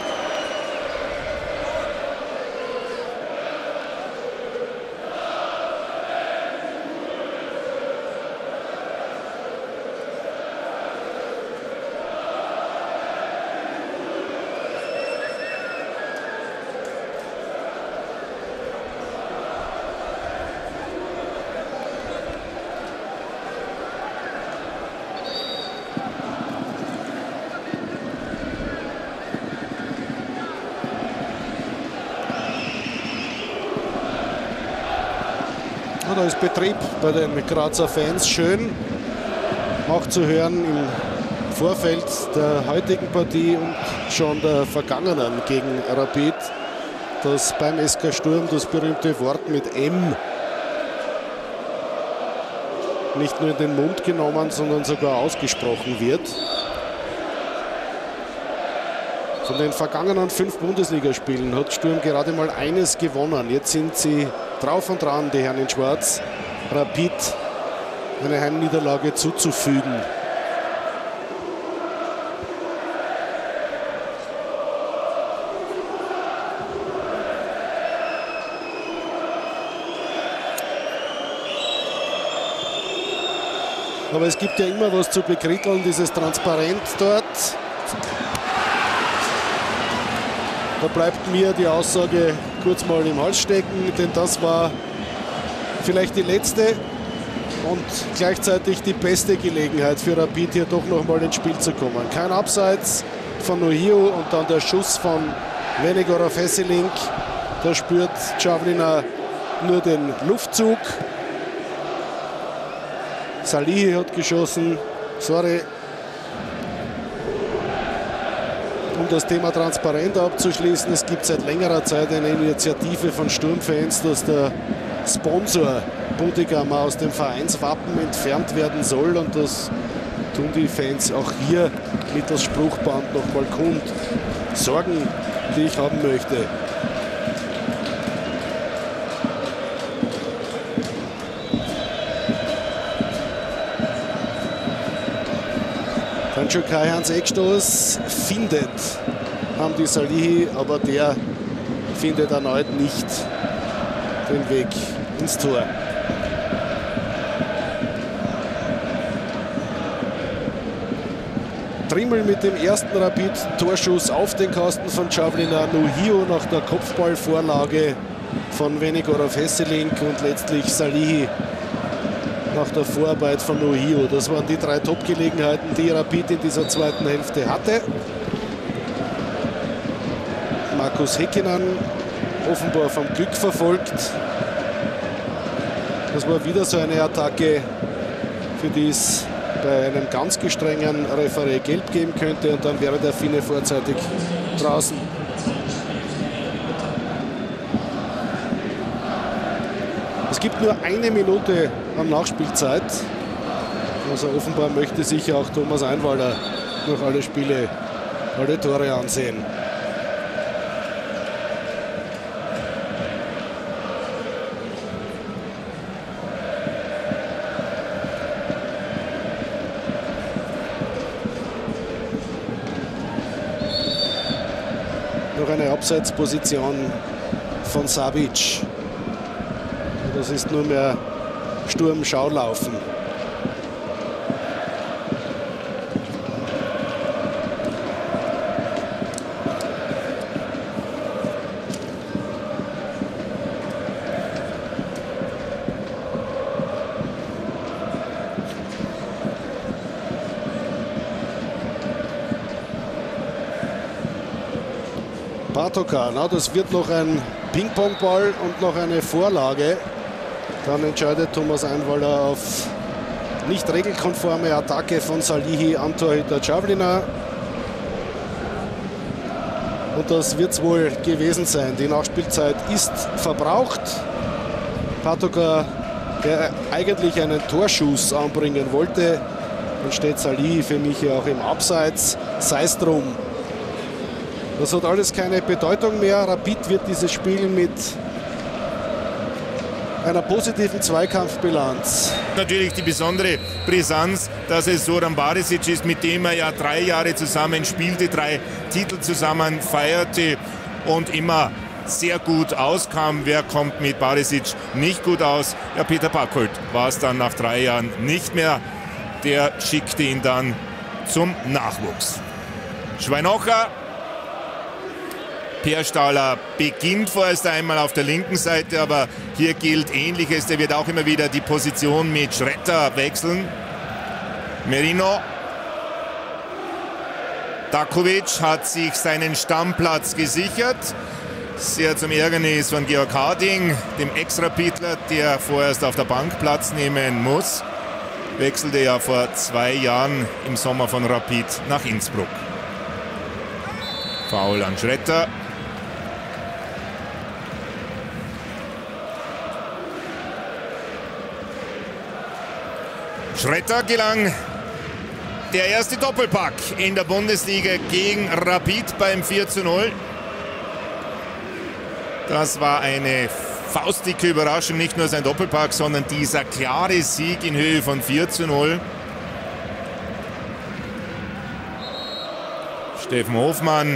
Da ist Betrieb bei den Grazer Fans. Schön auch zu hören im Vorfeld der heutigen Partie und schon der vergangenen gegen Rapid, dass beim S K Sturm das berühmte Wort mit M nicht nur in den Mund genommen, sondern sogar ausgesprochen wird. Von den vergangenen fünf Bundesligaspielen hat Sturm gerade mal eines gewonnen. Jetzt sind sie drauf und dran, die Herren in Schwarz, Rapid eine Heimniederlage zuzufügen. Aber es gibt ja immer was zu bekritteln, dieses Transparent dort. Da bleibt mir die Aussage kurz mal im Hals stecken, denn das war vielleicht die letzte und gleichzeitig die beste Gelegenheit für Rapid, hier doch noch mal ins Spiel zu kommen. Kein Abseits von Nuhiu und dann der Schuss von Venegorov Hesselink. Da spürt Čavlina nur den Luftzug. Salihi hat geschossen. Sorry. Um das Thema transparent abzuschließen, es gibt seit längerer Zeit eine Initiative von Sturmfans, dass der Sponsor Bundegammer aus dem Vereinswappen entfernt werden soll, und das tun die Fans auch hier mittels Spruchband nochmal kund. Sorgen, die ich haben möchte. Dann schon Kayhans Eckstoß findet Hamdi Salihi, aber der findet erneut nicht den Weg ins Tor. Trimmel mit dem ersten Rapid-Torschuss auf den Kasten von Čavlina. Nuhiu nach der Kopfballvorlage von Venegorov Hesselink und letztlich Salihi nach der Vorarbeit von Nuhiu. Das waren die drei Top-Gelegenheiten, die Rapid in dieser zweiten Hälfte hatte. Markus Häkkinen offenbar vom Glück verfolgt. Das war wieder so eine Attacke, für die es bei einem ganz gestrengen Referee gelb geben könnte, und dann wäre der Finne vorzeitig draußen. Es gibt nur eine Minute an Nachspielzeit. Also offenbar möchte sich auch Thomas Einwalder noch alle Spiele, alle Tore ansehen. Noch eine Abseitsposition von Savic. Das ist nur mehr Sturm-Schaulaufen. Bartoka, na, das wird noch ein Ping-Pong-Ball und noch eine Vorlage. Dann entscheidet Thomas Einwaller auf nicht regelkonforme Attacke von Salihi am Torhüter Chavlina. Und das wird es wohl gewesen sein. Die Nachspielzeit ist verbraucht. Bartoka, der eigentlich einen Torschuss anbringen wollte, dann steht Salihi für mich ja auch im Abseits. Sei es drum. Das hat alles keine Bedeutung mehr. Rapid wird dieses Spiel mit einer positiven Zweikampfbilanz. Natürlich die besondere Brisanz, dass es Zoran Barisic ist, mit dem er ja drei Jahre zusammen spielte, drei Titel zusammen feierte und immer sehr gut auskam. Wer kommt mit Barisic nicht gut aus? Ja, Peter Packold war es dann nach drei Jahren nicht mehr. Der schickte ihn dann zum Nachwuchs. Schweinocher. Perstahler beginnt vorerst einmal auf der linken Seite, aber hier gilt Ähnliches. Der wird auch immer wieder die Position mit Schretter wechseln. Merino. Dakovic hat sich seinen Stammplatz gesichert. Sehr zum Ärgernis von Georg Harding, dem Ex-Rapidler, der vorerst auf der Bank Platz nehmen muss. Wechselte ja vor zwei Jahren im Sommer von Rapid nach Innsbruck. Foul an Schretter. Schretter gelang der erste Doppelpack in der Bundesliga gegen Rapid beim vier zu null. Das war eine faustdicke Überraschung, nicht nur sein Doppelpack, sondern dieser klare Sieg in Höhe von vier zu null. Steffen Hofmann,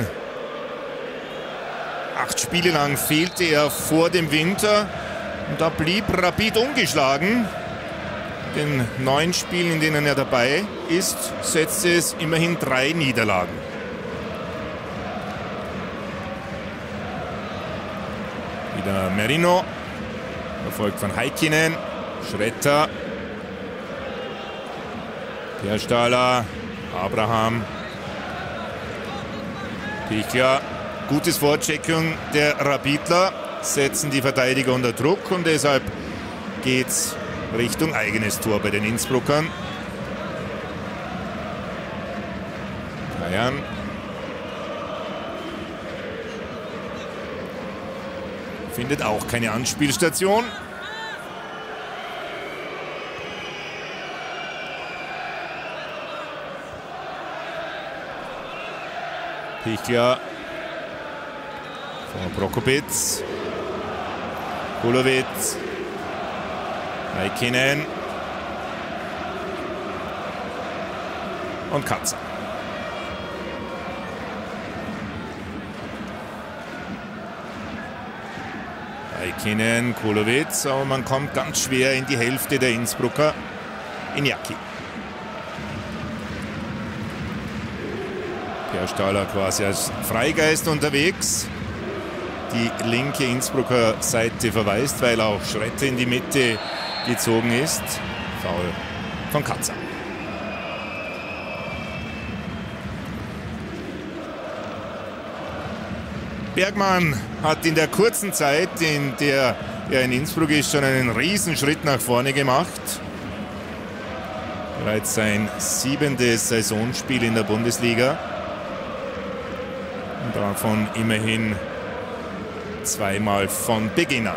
acht Spiele lang fehlte er vor dem Winter und da blieb Rapid ungeschlagen. In neun Spielen, in denen er dabei ist, setzte es immerhin drei Niederlagen. Wieder Merino, verfolgt von Heikkinen, Schretter, Perstahler, Abraham, Pichler. Gutes Vorcheckung der Rapidler, setzen die Verteidiger unter Druck und deshalb geht's Richtung eigenes Tor bei den Innsbruckern. Bayern. Findet auch keine Anspielstation. Pichler von Prokopitz. Kulowitz. Heikkinen und Katzer. Heikkinen, Kulowitz, aber man kommt ganz schwer in die Hälfte der Innsbrucker. Iñaki. Perstahler quasi als Freigeist unterwegs. Die linke Innsbrucker Seite verweist, weil auch Schretter in die Mitte gezogen ist. Foul von Katzer. Bergmann hat in der kurzen Zeit, in der er in Innsbruck ist, schon einen Riesenschritt nach vorne gemacht. Bereits sein siebentes Saisonspiel in der Bundesliga. Und davon immerhin zweimal von Beginn an.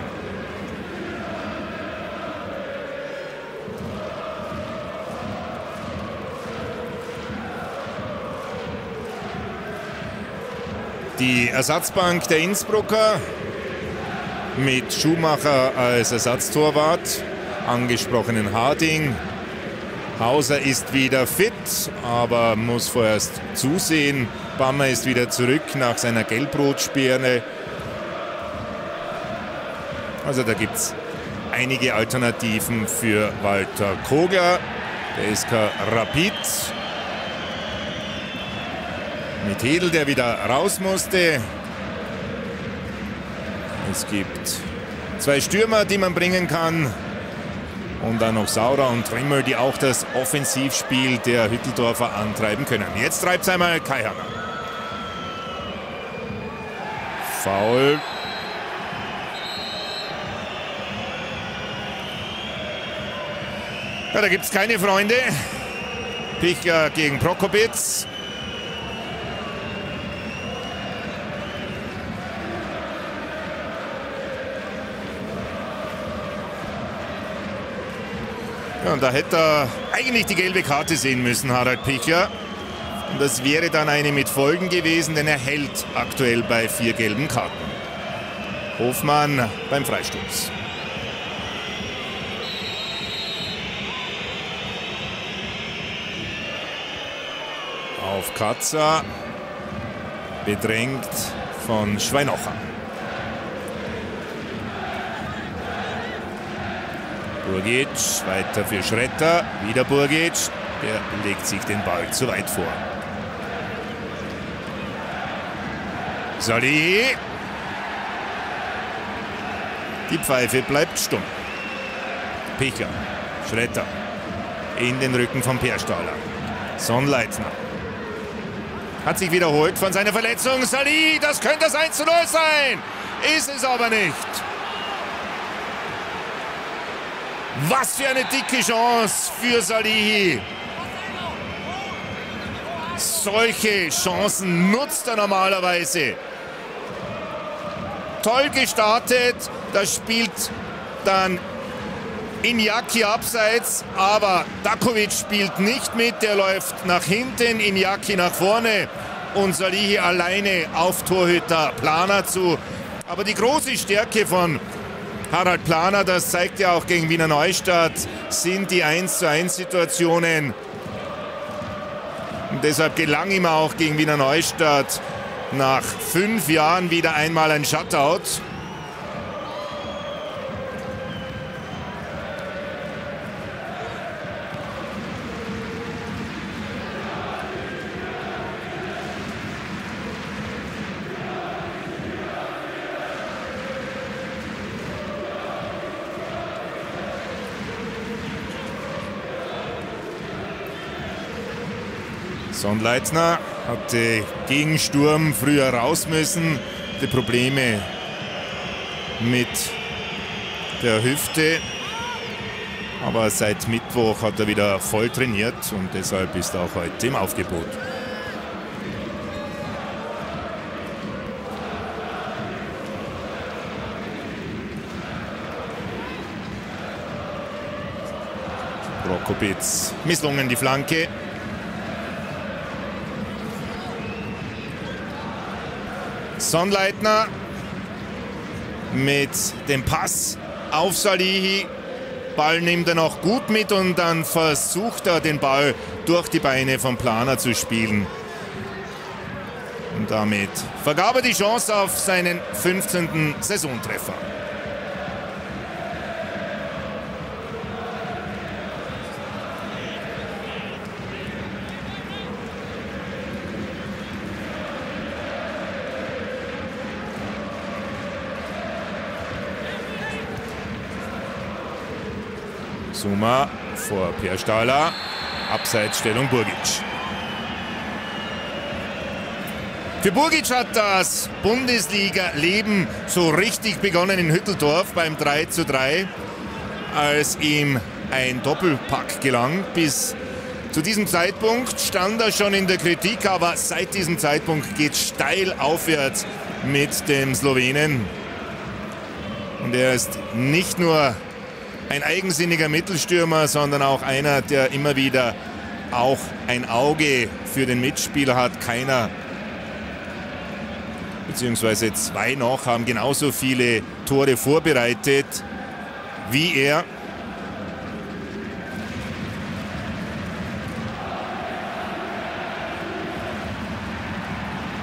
Die Ersatzbank der Innsbrucker mit Schumacher als Ersatztorwart, angesprochenen Harding. Hauser ist wieder fit, aber muss vorerst zusehen. Bammer ist wieder zurück nach seiner Gelbrotsperre. Also da gibt es einige Alternativen für Walter Kogler. Der S K Rapid mit Hedl, der wieder raus musste. Es gibt zwei Stürmer, die man bringen kann. Und dann noch Saurer und Trimmel, die auch das Offensivspiel der Hütteldorfer antreiben können. Jetzt treibt es einmal Kaihanger. Foul. Ja, da gibt es keine Freunde. Pichler gegen Prokopitz. Ja, und da hätte er eigentlich die gelbe Karte sehen müssen, Harald Pichler. Und das wäre dann eine mit Folgen gewesen, denn er hält aktuell bei vier gelben Karten. Hofmann beim Freistoß. Auf Katzer, bedrängt von Schweinocher. Burgic, weiter für Schretter, wieder Burgic, der legt sich den Ball zu weit vor. Salihi. Die Pfeife bleibt stumm. Pichler, Schretter, in den Rücken von Perstahler. Sonnleitner. Hat sich wiederholt von seiner Verletzung. Salihi, das könnte das eins zu null sein. Ist es aber nicht. Was für eine dicke Chance für Salihi. Solche Chancen nutzt er normalerweise. Toll gestartet. Das spielt dann Iñaki abseits, aber Dakovic spielt nicht mit. Der läuft nach hinten, Iñaki nach vorne und Salihi alleine auf Torhüter Planer zu. Aber die große Stärke von Harald Planer, das zeigt ja auch gegen Wiener Neustadt, sind die eins zu eins Situationen. Und deshalb gelang ihm auch gegen Wiener Neustadt nach fünf Jahren wieder einmal ein Shutout. Sonnleitner hatte gegen Sturm früher raus müssen. Die Probleme mit der Hüfte. Aber seit Mittwoch hat er wieder voll trainiert und deshalb ist er auch heute im Aufgebot. Prokopitz misslungen die Flanke. Sonnleitner mit dem Pass auf Salihi. Ball nimmt er noch gut mit und dann versucht er, den Ball durch die Beine vom Planer zu spielen. Und damit vergab er die Chance auf seinen fünfzehnten Saisontreffer. Suma vor Perstahler, Abseitsstellung Burgic. Für Burgic hat das Bundesliga-Leben so richtig begonnen in Hütteldorf beim drei zu drei, als ihm ein Doppelpack gelang. Bis zu diesem Zeitpunkt stand er schon in der Kritik, aber seit diesem Zeitpunkt geht es steil aufwärts mit dem Slowenen. Und er ist nicht nur ein eigensinniger Mittelstürmer, sondern auch einer, der immer wieder auch ein Auge für den Mitspieler hat. Keiner, beziehungsweise zwei noch, haben genauso viele Tore vorbereitet wie er.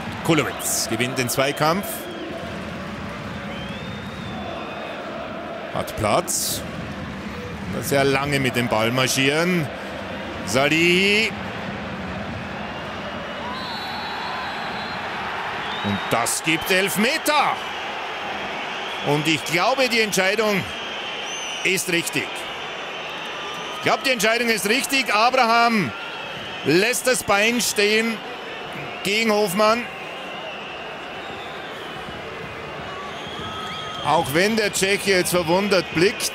Kulowitz gewinnt den Zweikampf. Hat Platz. Sehr lange mit dem Ball marschieren. Salihi. Und das gibt Elfmeter. Und ich glaube, die Entscheidung ist richtig. Ich glaube, die Entscheidung ist richtig. Abraham lässt das Bein stehen gegen Hofmann. Auch wenn der Tscheche jetzt verwundert blickt.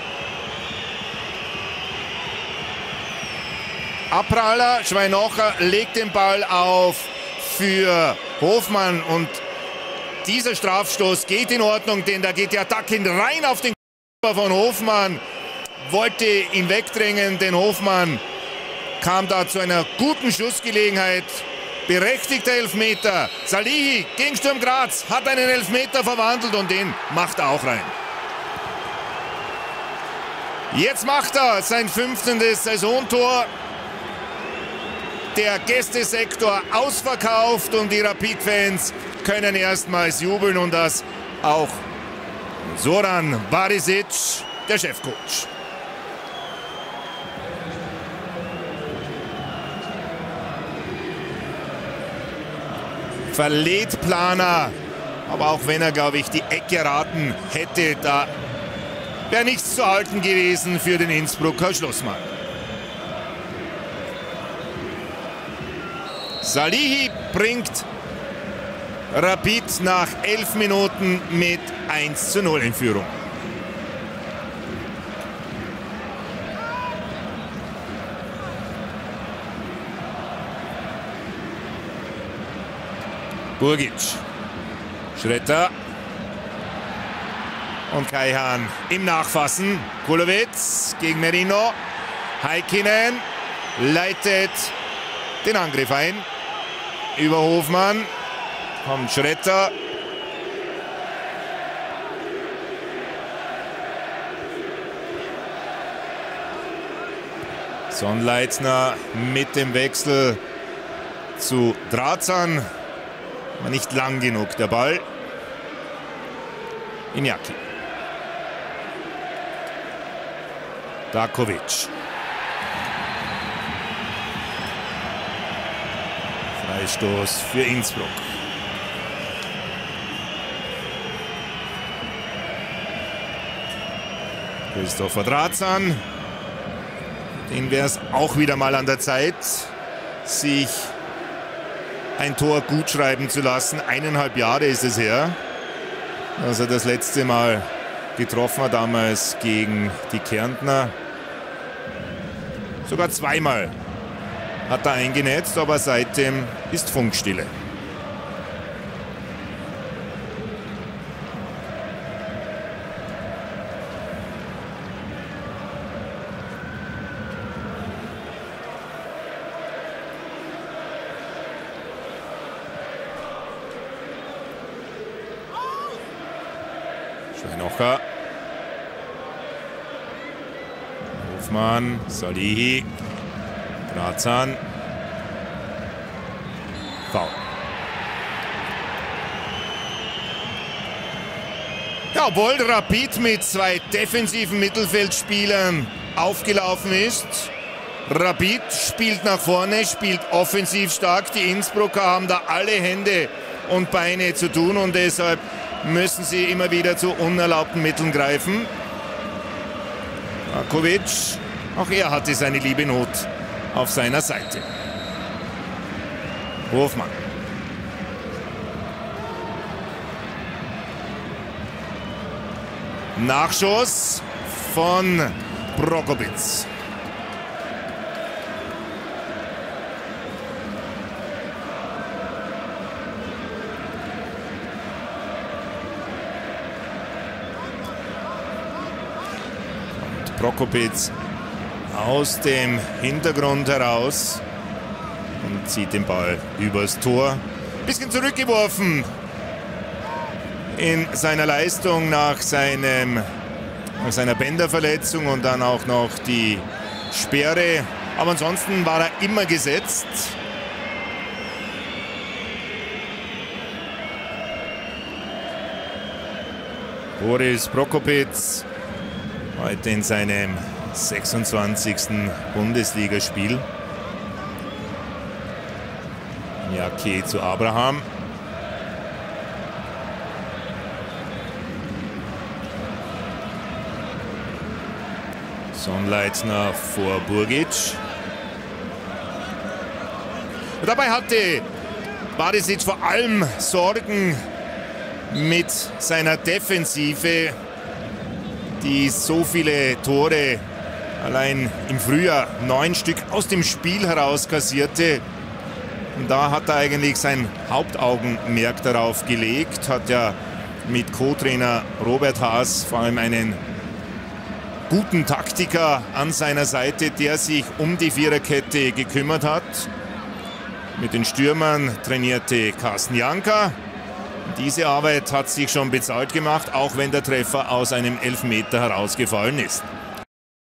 Abpraller, Schweinocher legt den Ball auf für Hofmann und dieser Strafstoß geht in Ordnung, denn da geht die Attacke rein auf den Körper von Hofmann. Wollte ihn wegdrängen, denn Hofmann kam da zu einer guten Schussgelegenheit. Berechtigter Elfmeter. Salihi gegen Sturm Graz hat einen Elfmeter verwandelt und den macht er auch rein. Jetzt macht er sein fünfzehntes Saisontor. Der Gästesektor ausverkauft und die Rapid-Fans können erstmals jubeln und das auch Zoran Barisic, der Chefcoach. Verlädt Planer, aber auch wenn er, glaube ich, die Ecke geraten hätte, da wäre nichts zu halten gewesen für den Innsbrucker Schlussmann. Salihi bringt Rapid nach elf Minuten mit eins zu null in Führung. Burgic, Schretter und Kaihan im Nachfassen. Kulowitz gegen Merino. Heikkinen leitet den Angriff ein. Über Hofmann kommt Schretter. Sonnleitner mit dem Wechsel zu Drazan. Aber nicht lang genug der Ball. Iñaki. Dakovic. Freistoß für Innsbruck. Christopher Drazan. Den wäre es auch wieder mal an der Zeit, sich ein Tor gut schreiben zu lassen. Eineinhalb Jahre ist es her, dass er das letzte Mal getroffen hat, damals gegen die Kärntner. Sogar zweimal hat er eingenetzt, aber seitdem ist Funkstille. Schweinocher. Hofmann, Salihi, Drazan. Foul. Ja, obwohl Rapid mit zwei defensiven Mittelfeldspielern aufgelaufen ist. Rapid spielt nach vorne, spielt offensiv stark. Die Innsbrucker haben da alle Hände und Beine zu tun und deshalb müssen sie immer wieder zu unerlaubten Mitteln greifen. Dakovic, auch er hatte seine liebe Not auf seiner Seite. Hofmann. Nachschuss von Prokopitz. Prokopitz aus dem Hintergrund heraus und zieht den Ball übers Tor. Bisschen zurückgeworfen in seiner Leistung nach, seinem, nach seiner Bänderverletzung und dann auch noch die Sperre. Aber ansonsten war er immer gesetzt. Boris Prokopitz Heute in seinem sechsundzwanzigsten Bundesligaspiel. Jacke zu Abraham. Sonnleitner vor Burgic. Und dabei hatte Barisic vor allem Sorgen mit seiner Defensive, die so viele Tore allein im Frühjahr neun Stück aus dem Spiel heraus kassierte. Und da hat er eigentlich sein Hauptaugenmerk darauf gelegt, hat ja mit Co-Trainer Robert Haas vor allem einen guten Taktiker an seiner Seite, der sich um die Viererkette gekümmert hat. Mit den Stürmern trainierte Carsten Janka. Diese Arbeit hat sich schon bezahlt gemacht, auch wenn der Treffer aus einem Elfmeter herausgefallen ist.